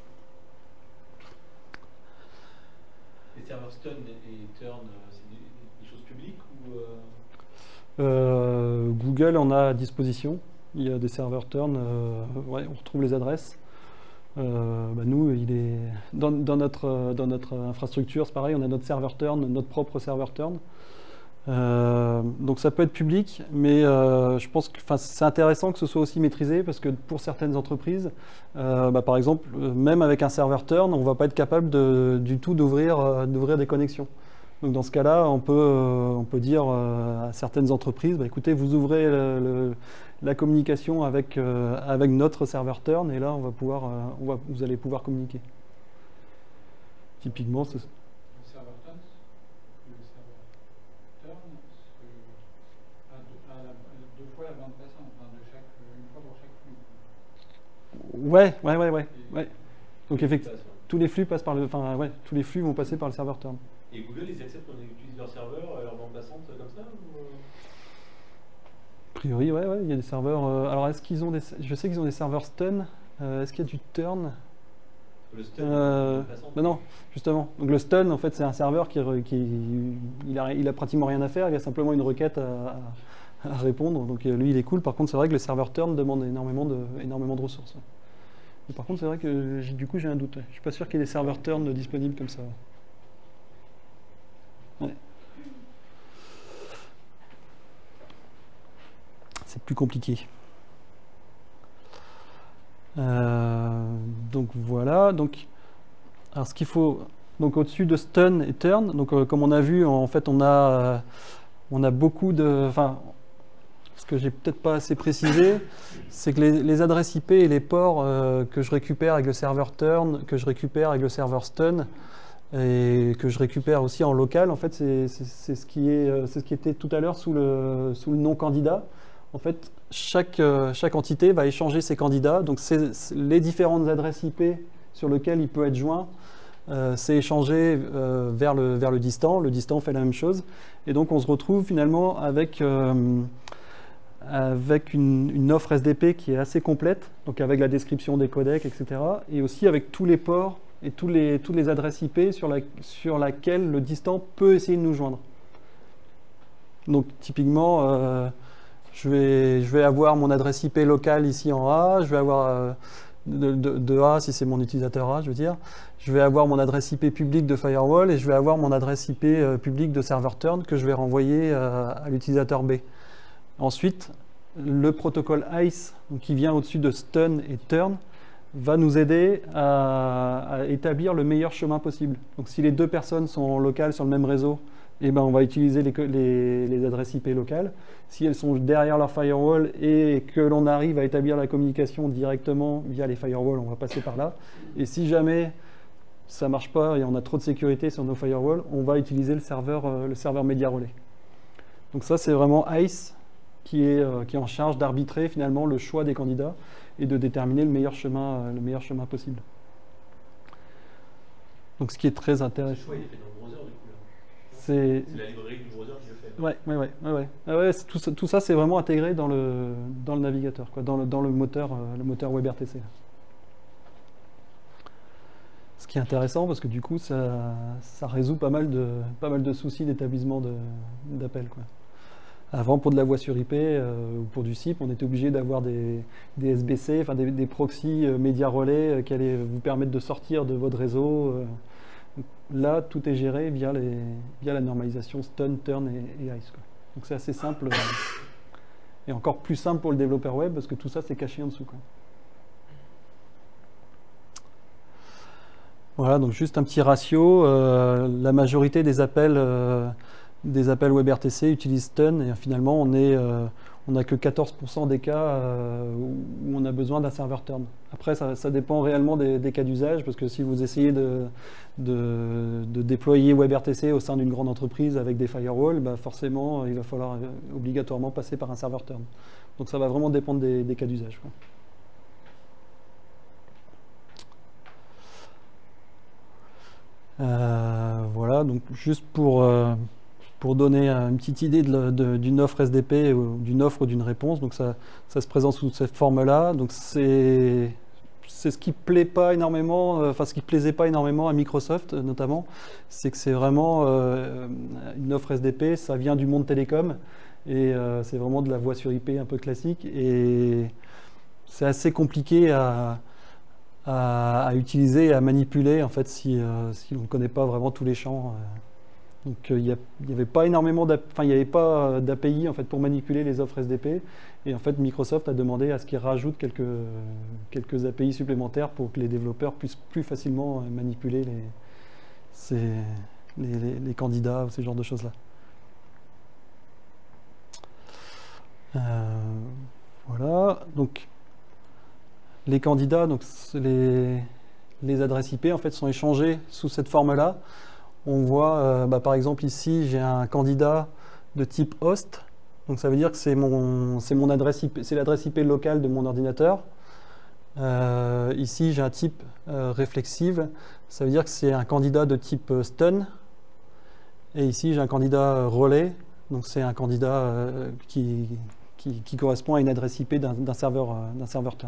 Les serveurs stun et turn, c'est des choses publiques ou Google en a à disposition. Il y a des serveurs turn, ouais, on retrouve les adresses. Nous, dans notre infrastructure, c'est pareil, on a notre serveur turn, notre propre serveur turn. Donc ça peut être public, mais je pense que c'est intéressant que ce soit aussi maîtrisé parce que pour certaines entreprises, par exemple, même avec un serveur turn, on ne va pas être capable du tout d'ouvrir des connexions. Donc dans ce cas-là, on peut dire à certaines entreprises, écoutez, vous ouvrez la communication avec notre serveur turn et là, vous allez pouvoir communiquer. Typiquement, c'est... Le serveur turn, deux fois la bande passante, une fois pour chaque flux. Ouais. Donc effectivement, tous les flux passent par tous les flux vont passer par le serveur turn. Et Google, ils acceptent qu'on utilise leur serveur, leur bande passante comme ça ou... A priori, ouais, il y a des serveurs. Alors, est-ce qu'ils ont des... Je sais qu'ils ont des serveurs stun. Est-ce qu'il y a du turn? Le stun, non, justement. Donc le stun, en fait, c'est un serveur qui a pratiquement rien à faire. Il a simplement une requête à répondre. Donc lui, il est cool. Par contre, c'est vrai que le serveur turn demande énormément de ressources. Et par contre, c'est vrai que du coup, j'ai un doute. Ouais. Je suis pas sûr qu'il y ait des serveurs turn disponibles comme ça. Ouais. C'est plus compliqué. Donc voilà. Donc, alors ce qu'il faut, donc au-dessus de stun et turn, donc comme on a vu, en fait, on a beaucoup de, ce que j'ai peut-être pas assez précisé, c'est que les adresses IP et les ports que je récupère avec le serveur turn, que je récupère avec le serveur stun et que je récupère aussi en local, en fait, c'est ce qui était tout à l'heure sous le nom candidat. En fait, chaque entité va échanger ses candidats. Donc, les différentes adresses IP sur lesquelles il peut être joint, c'est échangé vers le distant. Le distant fait la même chose. Et donc, on se retrouve finalement avec une offre SDP qui est assez complète, donc avec la description des codecs, etc. Et aussi avec tous les ports et toutes les adresses IP sur laquelle le distant peut essayer de nous joindre. Donc, typiquement... je vais avoir mon adresse IP locale ici en A, je vais avoir de A si c'est mon utilisateur A, je veux dire. Je vais avoir mon adresse IP publique de firewall et je vais avoir mon adresse IP publique de serveur turn que je vais renvoyer à l'utilisateur B. Ensuite, le protocole ICE, donc qui vient au-dessus de stun et turn, va nous aider à établir le meilleur chemin possible. Donc si les deux personnes sont locales sur le même réseau, on va utiliser les adresses IP locales. Si elles sont derrière leur firewall et que l'on arrive à établir la communication directement via les firewalls, on va passer par là. Et si jamais ça ne marche pas et on a trop de sécurité sur nos firewalls, on va utiliser le serveur média relais. Donc ça, c'est vraiment ICE qui est en charge d'arbitrer finalement le choix des candidats et de déterminer le meilleur chemin possible. Donc ce qui est très intéressant. Le choix, il est fait dans le browser du coup. C'est la librairie du browser qui le fait. Ouais. Tout ça, c'est vraiment intégré dans le navigateur, quoi, dans le moteur WebRTC. Ce qui est intéressant parce que du coup, ça résout pas mal de soucis d'établissement d'appel, quoi. Avant, pour de la voix sur IP ou pour du SIP, on était obligé d'avoir des SBC, enfin des proxys médias relais qui allaient vous permettre de sortir de votre réseau. Là, tout est géré via la normalisation stun, turn et ice, quoi. Donc c'est assez simple et encore plus simple pour le développeur web parce que tout ça c'est caché en dessous, quoi. Voilà, donc juste un petit ratio. La majorité des appels WebRTC utilisent stun et finalement on n'a que 14% des cas où on a besoin d'un serveur turn. Après, ça dépend réellement des cas d'usage, parce que si vous essayez de déployer WebRTC au sein d'une grande entreprise avec des firewalls, bah forcément, il va falloir obligatoirement passer par un serveur turn. Donc ça va vraiment dépendre des cas d'usage, quoi. Voilà, donc juste pour donner une petite idée d'une offre SDP ou d'une offre ou d'une réponse, donc ça se présente sous cette forme-là. Donc c'est ce qui plaît pas énormément, enfin ce qui plaisait pas énormément à Microsoft notamment, c'est que c'est vraiment une offre SDP, ça vient du monde télécom et c'est vraiment de la voix sur IP un peu classique et c'est assez compliqué à utiliser et à manipuler en fait si on ne connaît pas vraiment tous les champs. Donc il n'y avait pas énormément d'API en fait pour manipuler les offres SDP et en fait Microsoft a demandé à ce qu'ils rajoutent quelques API supplémentaires pour que les développeurs puissent plus facilement manipuler les candidats ou ces genres de choses là. Voilà, donc les candidats, donc les adresses IP en fait sont échangées sous cette forme-là. On voit, par exemple ici, j'ai un candidat de type host, donc ça veut dire que c'est mon adresse IP, c'est l'adresse IP locale de mon ordinateur. Ici, j'ai un type réflexive, ça veut dire que c'est un candidat de type stun. Et ici, j'ai un candidat relais, donc c'est un candidat qui correspond à une adresse IP d'un serveur turn.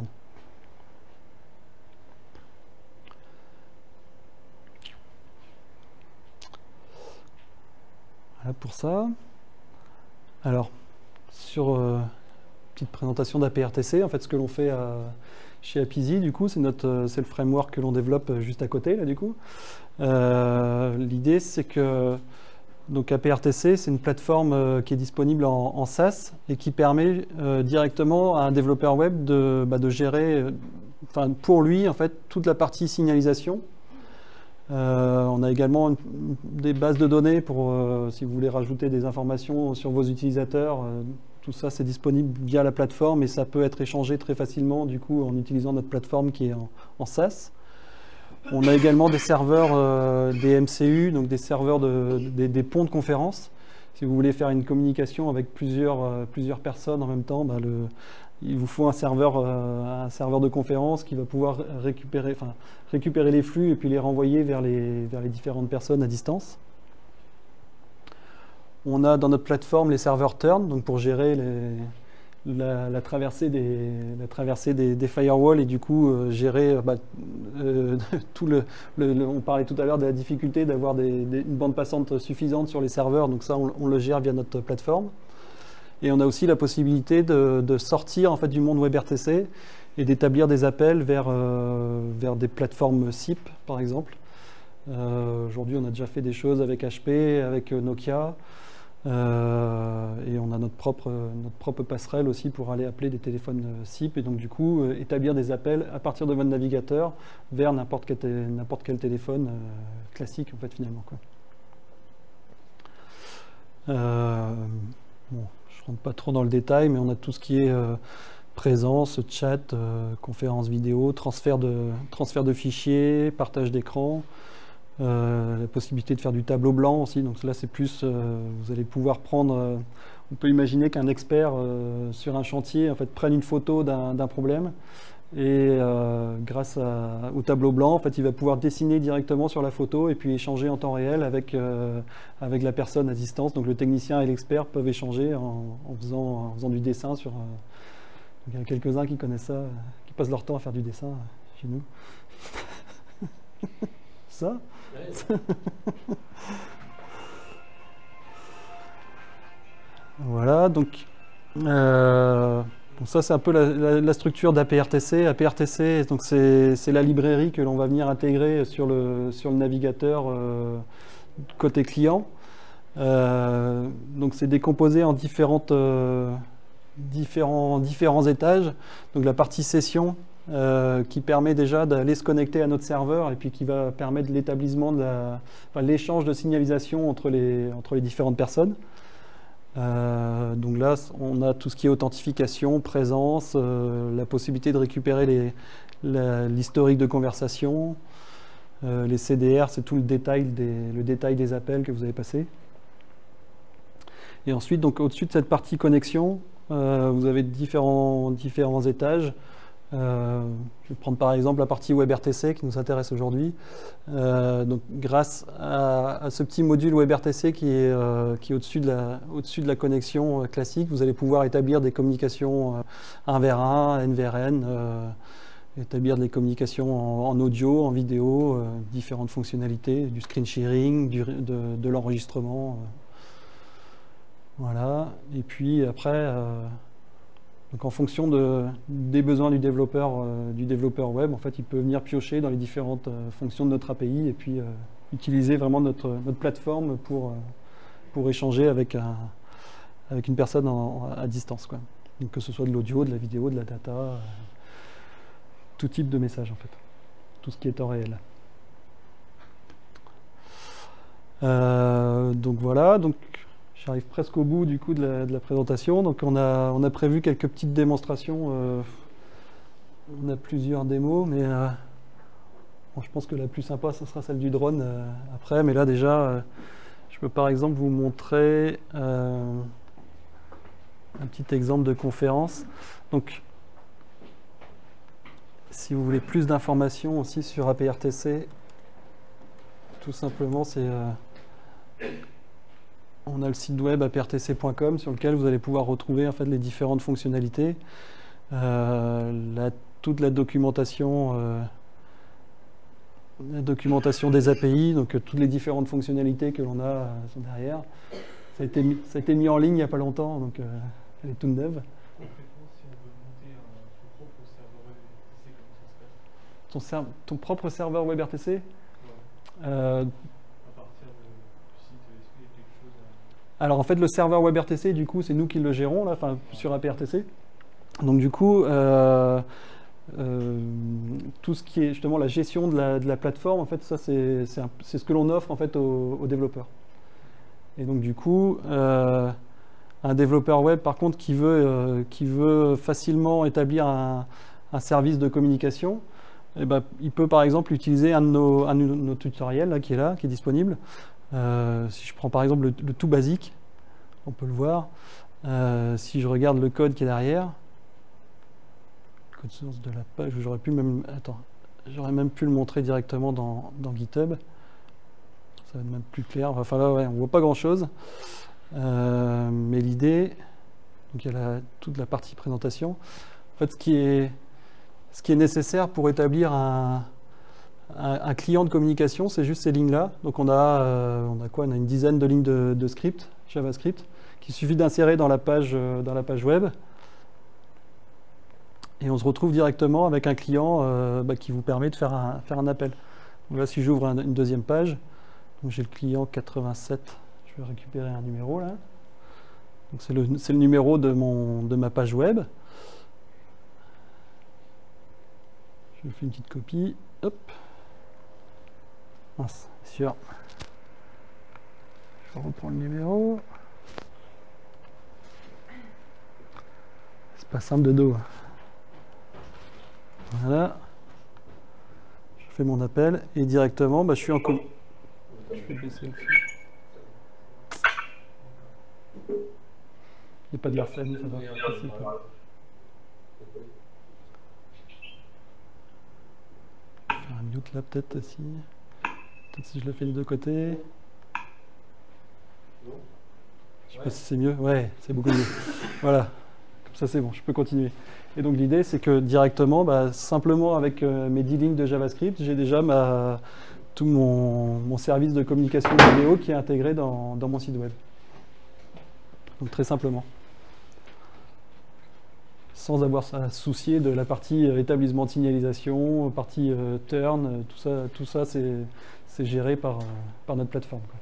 Pour ça. Alors, sur petite présentation d'APRTC, en fait, ce que l'on fait chez Apizee, du coup, c'est le framework que l'on développe juste à côté, là, du coup. L'idée, c'est que donc APRTC, c'est une plateforme qui est disponible en SaaS et qui permet directement à un développeur web de gérer, pour lui, en fait, toute la partie signalisation. On a également des bases de données pour si vous voulez rajouter des informations sur vos utilisateurs. Tout ça c'est disponible via la plateforme et ça peut être échangé très facilement du coup en utilisant notre plateforme qui est en SaaS. On a également des serveurs des MCU, donc des serveurs des ponts de conférence. Si vous voulez faire une communication avec plusieurs personnes en même temps, il vous faut un serveur de conférence qui va pouvoir récupérer les flux et puis les renvoyer vers les différentes personnes à distance. On a dans notre plateforme les serveurs turn, donc pour gérer la traversée des firewalls et du coup gérer on parlait tout à l'heure de la difficulté d'avoir une bande passante suffisante sur les serveurs, donc ça on le gère via notre plateforme. Et on a aussi la possibilité de sortir en fait du monde WebRTC et d'établir des appels vers des plateformes SIP par exemple. Aujourd'hui on a déjà fait des choses avec HP, avec Nokia et on a notre propre passerelle aussi pour aller appeler des téléphones SIP et donc du coup établir des appels à partir de votre navigateur vers n'importe quel téléphone classique en fait finalement, quoi. Bon, je rentre pas trop dans le détail, mais on a tout ce qui est présence, chat, conférence vidéo, transfert de fichiers, partage d'écran, la possibilité de faire du tableau blanc aussi. Donc là, c'est plus, vous allez pouvoir prendre, on peut imaginer qu'un expert sur un chantier en fait, prenne une photo d'un problème et grâce au tableau blanc, en fait, il va pouvoir dessiner directement sur la photo et puis échanger en temps réel avec la personne à distance. Donc le technicien et l'expert peuvent échanger en faisant du dessin sur... il y a quelques-uns qui connaissent ça, qui passent leur temps à faire du dessin chez nous. Ça Voilà, donc bon, ça c'est un peu la structure d'APRTC. APRTC, donc c'est la librairie que l'on va venir intégrer sur le navigateur côté client. Donc c'est décomposé en différents étages. Donc la partie session qui permet déjà d'aller se connecter à notre serveur et puis qui va permettre l'établissement de l'échange de signalisation entre les différentes personnes. Donc là, on a tout ce qui est authentification, présence, la possibilité de récupérer l'historique de conversation, les CDR, c'est tout le détail des appels que vous avez passés. Et ensuite, donc au-dessus de cette partie connexion, vous avez différents étages. Je vais prendre par exemple la partie WebRTC qui nous intéresse aujourd'hui. Donc grâce à ce petit module WebRTC qui est au-dessus de la connexion classique, vous allez pouvoir établir des communications 1 vers 1, N vers N, établir des communications en audio, en vidéo, différentes fonctionnalités, du screen sharing, de l'enregistrement. Voilà. Et puis après, donc en fonction des besoins du développeur web, en fait, il peut venir piocher dans les différentes fonctions de notre API et puis utiliser vraiment notre plateforme pour échanger avec une personne à distance, quoi. Donc que ce soit de l'audio, de la vidéo, de la data, tout type de message en fait, tout ce qui est en réel. Donc voilà, donc j'arrive presque au bout du coup de la présentation. Donc on a prévu quelques petites démonstrations. On a plusieurs démos, mais bon, je pense que la plus sympa, ce sera celle du drone après. Mais là déjà, je peux par exemple vous montrer un petit exemple de conférence. Donc si vous voulez plus d'informations aussi sur APRTC, tout simplement, on a le site web aprtc.com sur lequel vous allez pouvoir retrouver en fait les différentes fonctionnalités, toute la documentation des API, donc toutes les différentes fonctionnalités que l'on a sont derrière. Ça a été mis en ligne il n'y a pas longtemps, donc elle est toute neuve. Ton propre serveur WebRTC, alors en fait le serveur WebRTC, du coup c'est nous qui le gérons là, sur APRTC. Donc du coup tout ce qui est justement la gestion de la plateforme, en fait ça c'est ce que l'on offre en fait aux développeurs. Et donc du coup un développeur web par contre qui veut facilement établir un service de communication, eh ben, il peut par exemple utiliser un de nos tutoriels là, qui est disponible. Si je prends par exemple le tout basique, on peut le voir. Si je regarde le code qui est derrière, le code source de la page, j'aurais même pu le montrer directement dans GitHub. Ça va être même plus clair. Enfin là, ouais, on voit pas grand chose. Mais l'idée, donc il y a toute la partie présentation. En fait, ce qui est nécessaire pour établir un client de communication, c'est juste ces lignes-là. Donc on a quoi? On a une dizaine de lignes de script, JavaScript, qu'il suffit d'insérer dans la page web. Et on se retrouve directement avec un client qui vous permet de faire un appel. Donc là, si j'ouvre une deuxième page, j'ai le client 87, je vais récupérer un numéro là. Donc c'est le numéro de ma page web. Je fais une petite copie, hop. Mince, sûr. Je reprends le numéro. C'est pas simple de dos. Voilà. Je fais mon appel et directement, je suis en com. Je vais baisser le fil. Il n'y a pas de l'arsène, ça va passer. Faire un mute là peut-être aussi. Peut-être si je le fais des deux côtés. Je sais pas si c'est mieux. Ouais, c'est beaucoup mieux. Voilà. Comme ça c'est bon, je peux continuer. Et donc l'idée c'est que directement, simplement avec mes 10 lignes de JavaScript, j'ai déjà tout mon service de communication vidéo qui est intégré dans mon site web. donc très simplement. Sans avoir à se soucier de la partie établissement de signalisation, partie turn, tout ça c'est géré par notre plateforme, quoi.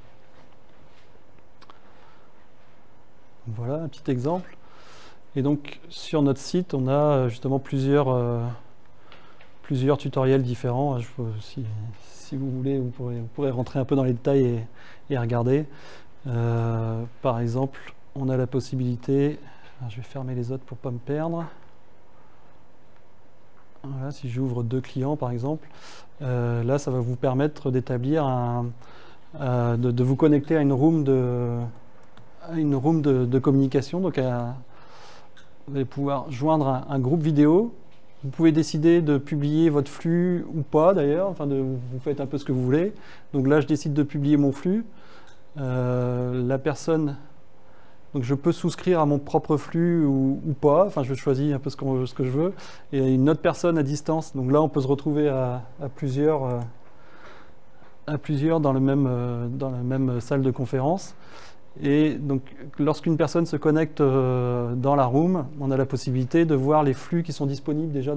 Voilà un petit exemple. Et donc sur notre site, on a justement plusieurs tutoriels différents. Si vous voulez, vous pourrez rentrer un peu dans les détails et regarder. Par exemple, on a la possibilité, alors je vais fermer les autres pour ne pas me perdre. Voilà, si j'ouvre 2 clients par exemple, là ça va vous permettre d'établir de vous connecter à une room de communication. Donc vous allez pouvoir joindre un groupe vidéo. Vous pouvez décider de publier votre flux ou pas d'ailleurs, enfin vous faites un peu ce que vous voulez. Donc là je décide de publier mon flux. La personne, donc je peux souscrire à mon propre flux ou pas, enfin je choisis un peu ce que je veux. Et une autre personne à distance, donc là on peut se retrouver à plusieurs dans la même salle de conférence. Et donc lorsqu'une personne se connecte dans la room, on a la possibilité de voir les flux qui sont disponibles déjà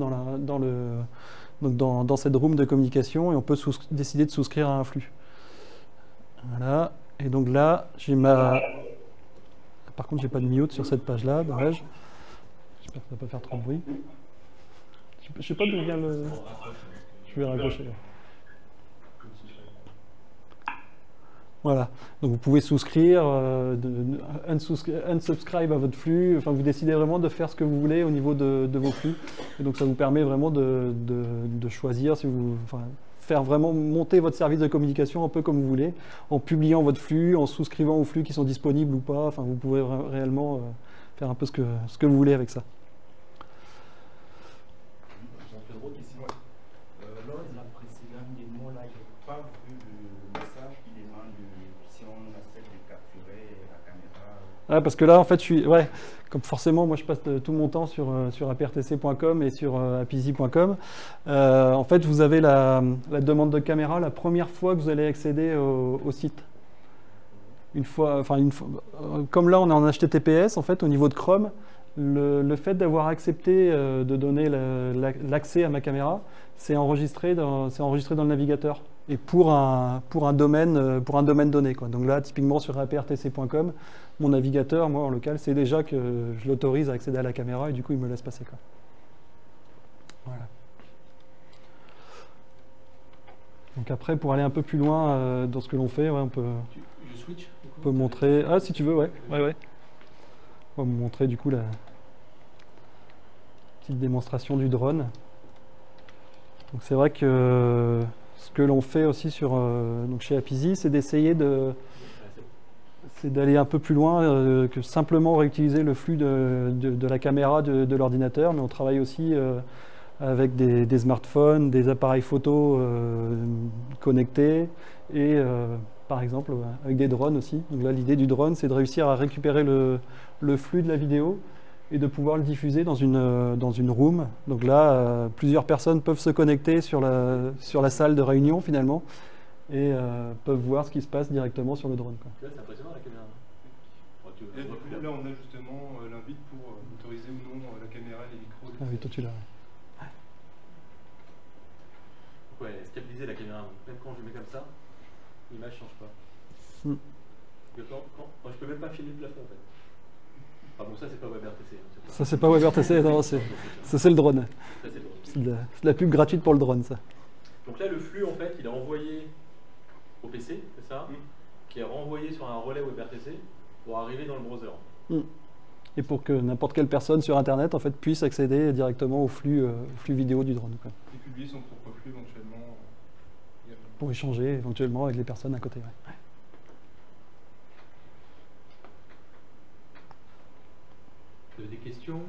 dans cette room de communication, et on peut décider de souscrire à un flux. Voilà, et donc là j'ai par contre j'ai pas de mute sur cette page là, dommage. J'espère que ça va pas faire trop de bruit. Je sais pas d'où vient le... Je vais raccrocher là. Voilà, donc vous pouvez souscrire, unsubscribe à votre flux, enfin vous décidez vraiment de faire ce que vous voulez au niveau de vos flux. Et donc ça vous permet vraiment de choisir, faire vraiment monter votre service de communication un peu comme vous voulez, en publiant votre flux, en souscrivant aux flux qui sont disponibles ou pas. Enfin vous pouvez réellement faire un peu ce que vous voulez avec ça. Lors de la précédente démo, là, je n'ai pas vu le message qui demande si on accepte de capturer la caméra. Ah, parce que là, en fait, comme forcément, moi je passe tout mon temps sur aprtc.com et sur apisi.com. En fait, vous avez la demande de caméra la première fois que vous allez accéder au site. Comme là, on est en HTTPS, en fait, au niveau de Chrome, le fait d'avoir accepté de donner l'accès à ma caméra, c'est enregistré dans le navigateur, et pour un domaine donné, quoi. Donc là, typiquement sur aprtc.com, mon navigateur, moi en local, c'est déjà que je l'autorise à accéder à la caméra, et du coup il me laisse passer, quoi. Voilà. Donc après, pour aller un peu plus loin dans ce que l'on fait, on peut montrer. Ah, si tu veux, ouais. On va vous montrer du coup la petite démonstration du drone. Donc c'est vrai que ce que l'on fait aussi donc chez Apisi, c'est d'essayer d'aller un peu plus loin que simplement réutiliser le flux de la caméra de l'ordinateur, mais on travaille aussi avec des smartphones, des appareils photo connectés, et par exemple avec des drones aussi. Donc là, l'idée du drone, c'est de réussir à récupérer le flux de la vidéo et de pouvoir le diffuser dans une room. Donc là, plusieurs personnes peuvent se connecter sur la salle de réunion finalement, et peuvent voir ce qui se passe directement sur le drone, quoi. Là, c'est impressionnant la caméra. Là, on a justement l'invite pour autoriser ou non la caméra, les micros. Ah oui, toi tu l'as. Ouais, stabiliser la caméra. Même quand je mets comme ça, l'image ne change pas. Je peux même pas filer le plafond en fait. Ah bon, ça c'est pas WebRTC. Ça c'est pas WebRTC, non, ça c'est le drone. C'est de la pub gratuite pour le drone, ça. Donc là, le flux en fait, il est envoyé au PC, c'est ça, qui est renvoyé sur un relais WebRTC pour arriver dans le browser. Et pour que n'importe quelle personne sur Internet en fait puisse accéder directement au flux vidéo du drone, quoi. Et publier son propre flux éventuellement. Pour échanger éventuellement avec les personnes à côté. Ouais. Vous avez des questions?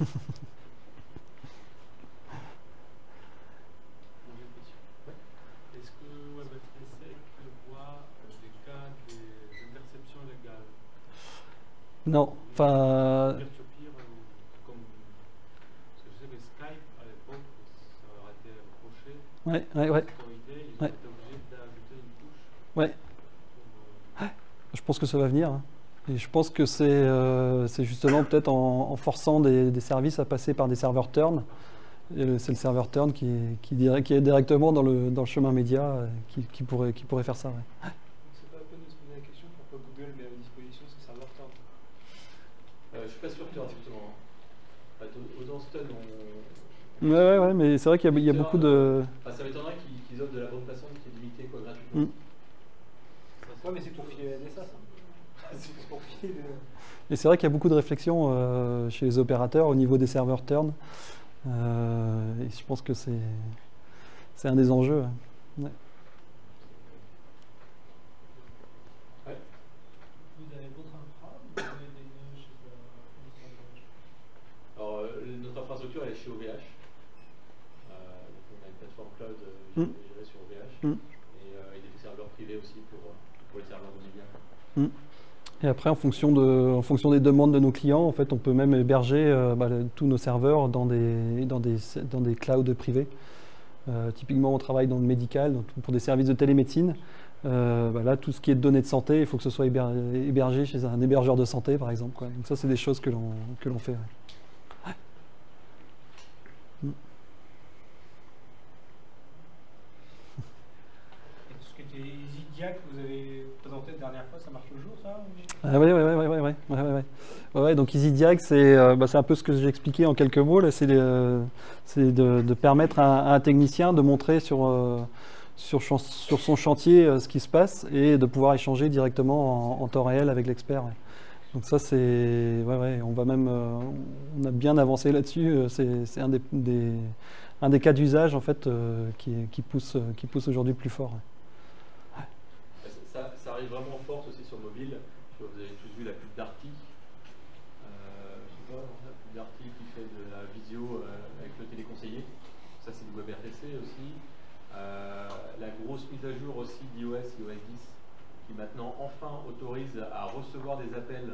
Est-ce que WebRTC prévoit des cas d'interception légale? Non, enfin... Peer-to-peer, comme... Parce que je sais que Skype, à l'époque, ça aurait été reproché. Ouais. Ils ont été obligés d'ajouter une touche. Ouais. Je pense que ça va venir, hein. Et je pense que c'est justement peut-être en forçant des services à passer par des serveurs turn. C'est le serveur turn qui est directement dans le chemin média qui pourrait faire ça. Ouais. C'est pas la peine de se poser la question pourquoi Google met à disposition ces serveurs turn. Je suis pas sûr turn justement. Audience turn, Ouais, mais c'est vrai qu'il y a beaucoup de... ça m'étonnerait qu'ils offrent de la bande passante qui est limitée quoi, gratuitement. Ouais, mais c'est pour filer la DSA, ça. C'est pour filer Et c'est vrai qu'il y a beaucoup de réflexions chez les opérateurs au niveau des serveurs turn. Et je pense que c'est un des enjeux. Ouais. Ouais. Vous avez votre infra, vous avez des nœuds chez Alors, notre infrastructure elle est chez OVH. Donc on a une plateforme cloud gérée sur OVH et des serveurs privés aussi pour les serveurs de médias. Et après, en fonction des demandes de nos clients, en fait, on peut même héberger tous nos serveurs dans des clouds privés. Typiquement, on travaille dans le médical, donc pour des services de télémédecine. Là, tout ce qui est de données de santé, il faut que ce soit hébergé chez un hébergeur de santé, par exemple, quoi. Donc ça, c'est des choses que l'on fait. Ouais. Ce qui était EasyDiac, vous avez présenté la dernière fois, ça marche toujours ça? Ouais, donc EasyDiac, c'est un peu ce que j'ai expliqué en quelques mots. Là, c'est de permettre à un technicien de montrer sur son chantier ce qui se passe et de pouvoir échanger directement en temps réel avec l'expert. Ouais. Donc ça, on a bien avancé là-dessus. C'est un des cas d'usage en fait qui pousse aujourd'hui plus fort. Ouais. Ça arrive vraiment force aussi sur mobile. Vous avez tous vu la pub d'Arty. La pub d'Arty qui fait de la visio avec le téléconseiller. Ça, c'est du WebRTC aussi. La grosse mise à jour aussi d'iOS, iOS 10, qui maintenant enfin autorise à recevoir des appels,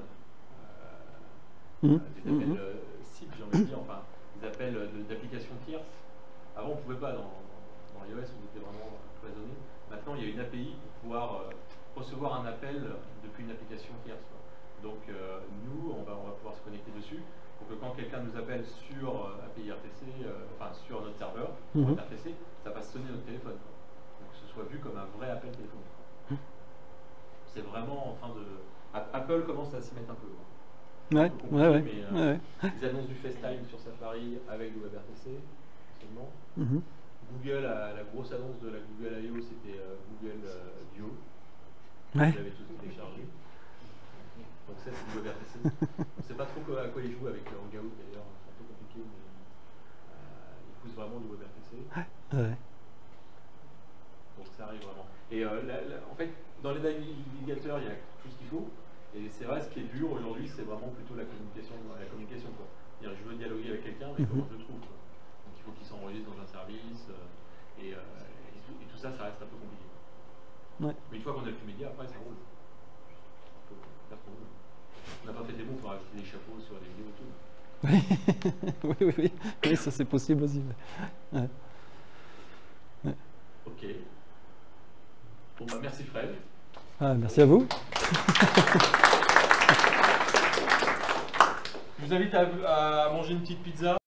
cibles, j'ai envie de dire, enfin des appels d'applications tierces. Avant, on ne pouvait pas dans iOS, on était vraiment cloisonné. Maintenant, il y a une API pour pouvoir recevoir un appel depuis une application tierce. Donc, nous, on va pouvoir se connecter dessus pour que quand quelqu'un nous appelle sur API RTC, sur notre serveur, RTC, ça fasse sonner notre téléphone. Donc, que ce soit vu comme un vrai appel téléphonique. C'est vraiment en train de... Apple commence à s'y mettre un peu. Ouais. Ils annoncent du FaceTime sur Safari avec du WebRTC seulement. Google, la grosse annonce de la Google I.O. c'était Google Duo. Vous l'avez tous téléchargé. Donc ça c'est du WebRTC. On ne sait pas trop à quoi ils jouent avec le Hangout d'ailleurs, c'est un peu compliqué, mais ils poussent vraiment du WebRTC. Donc ça arrive vraiment. Et en fait, dans les navigateurs, il y a tout ce qu'il faut. Et c'est vrai, ce qui est dur aujourd'hui, c'est vraiment plutôt la communication quoi. C'est-à-dire, je veux dialoguer avec quelqu'un, mais comment je le trouve quoi. Donc il faut qu'il s'enregistre dans un service, et tout ça, ça reste un peu compliqué. Ouais. Mais une fois qu'on a le média, après ça roule. On n'a pas fait des bons pour ajouter des chapeaux sur les vidéos et tout. Oui, ça c'est possible aussi. Ouais. Ok. Bon bah merci Fred. Merci à vous. Je vous invite à manger une petite pizza.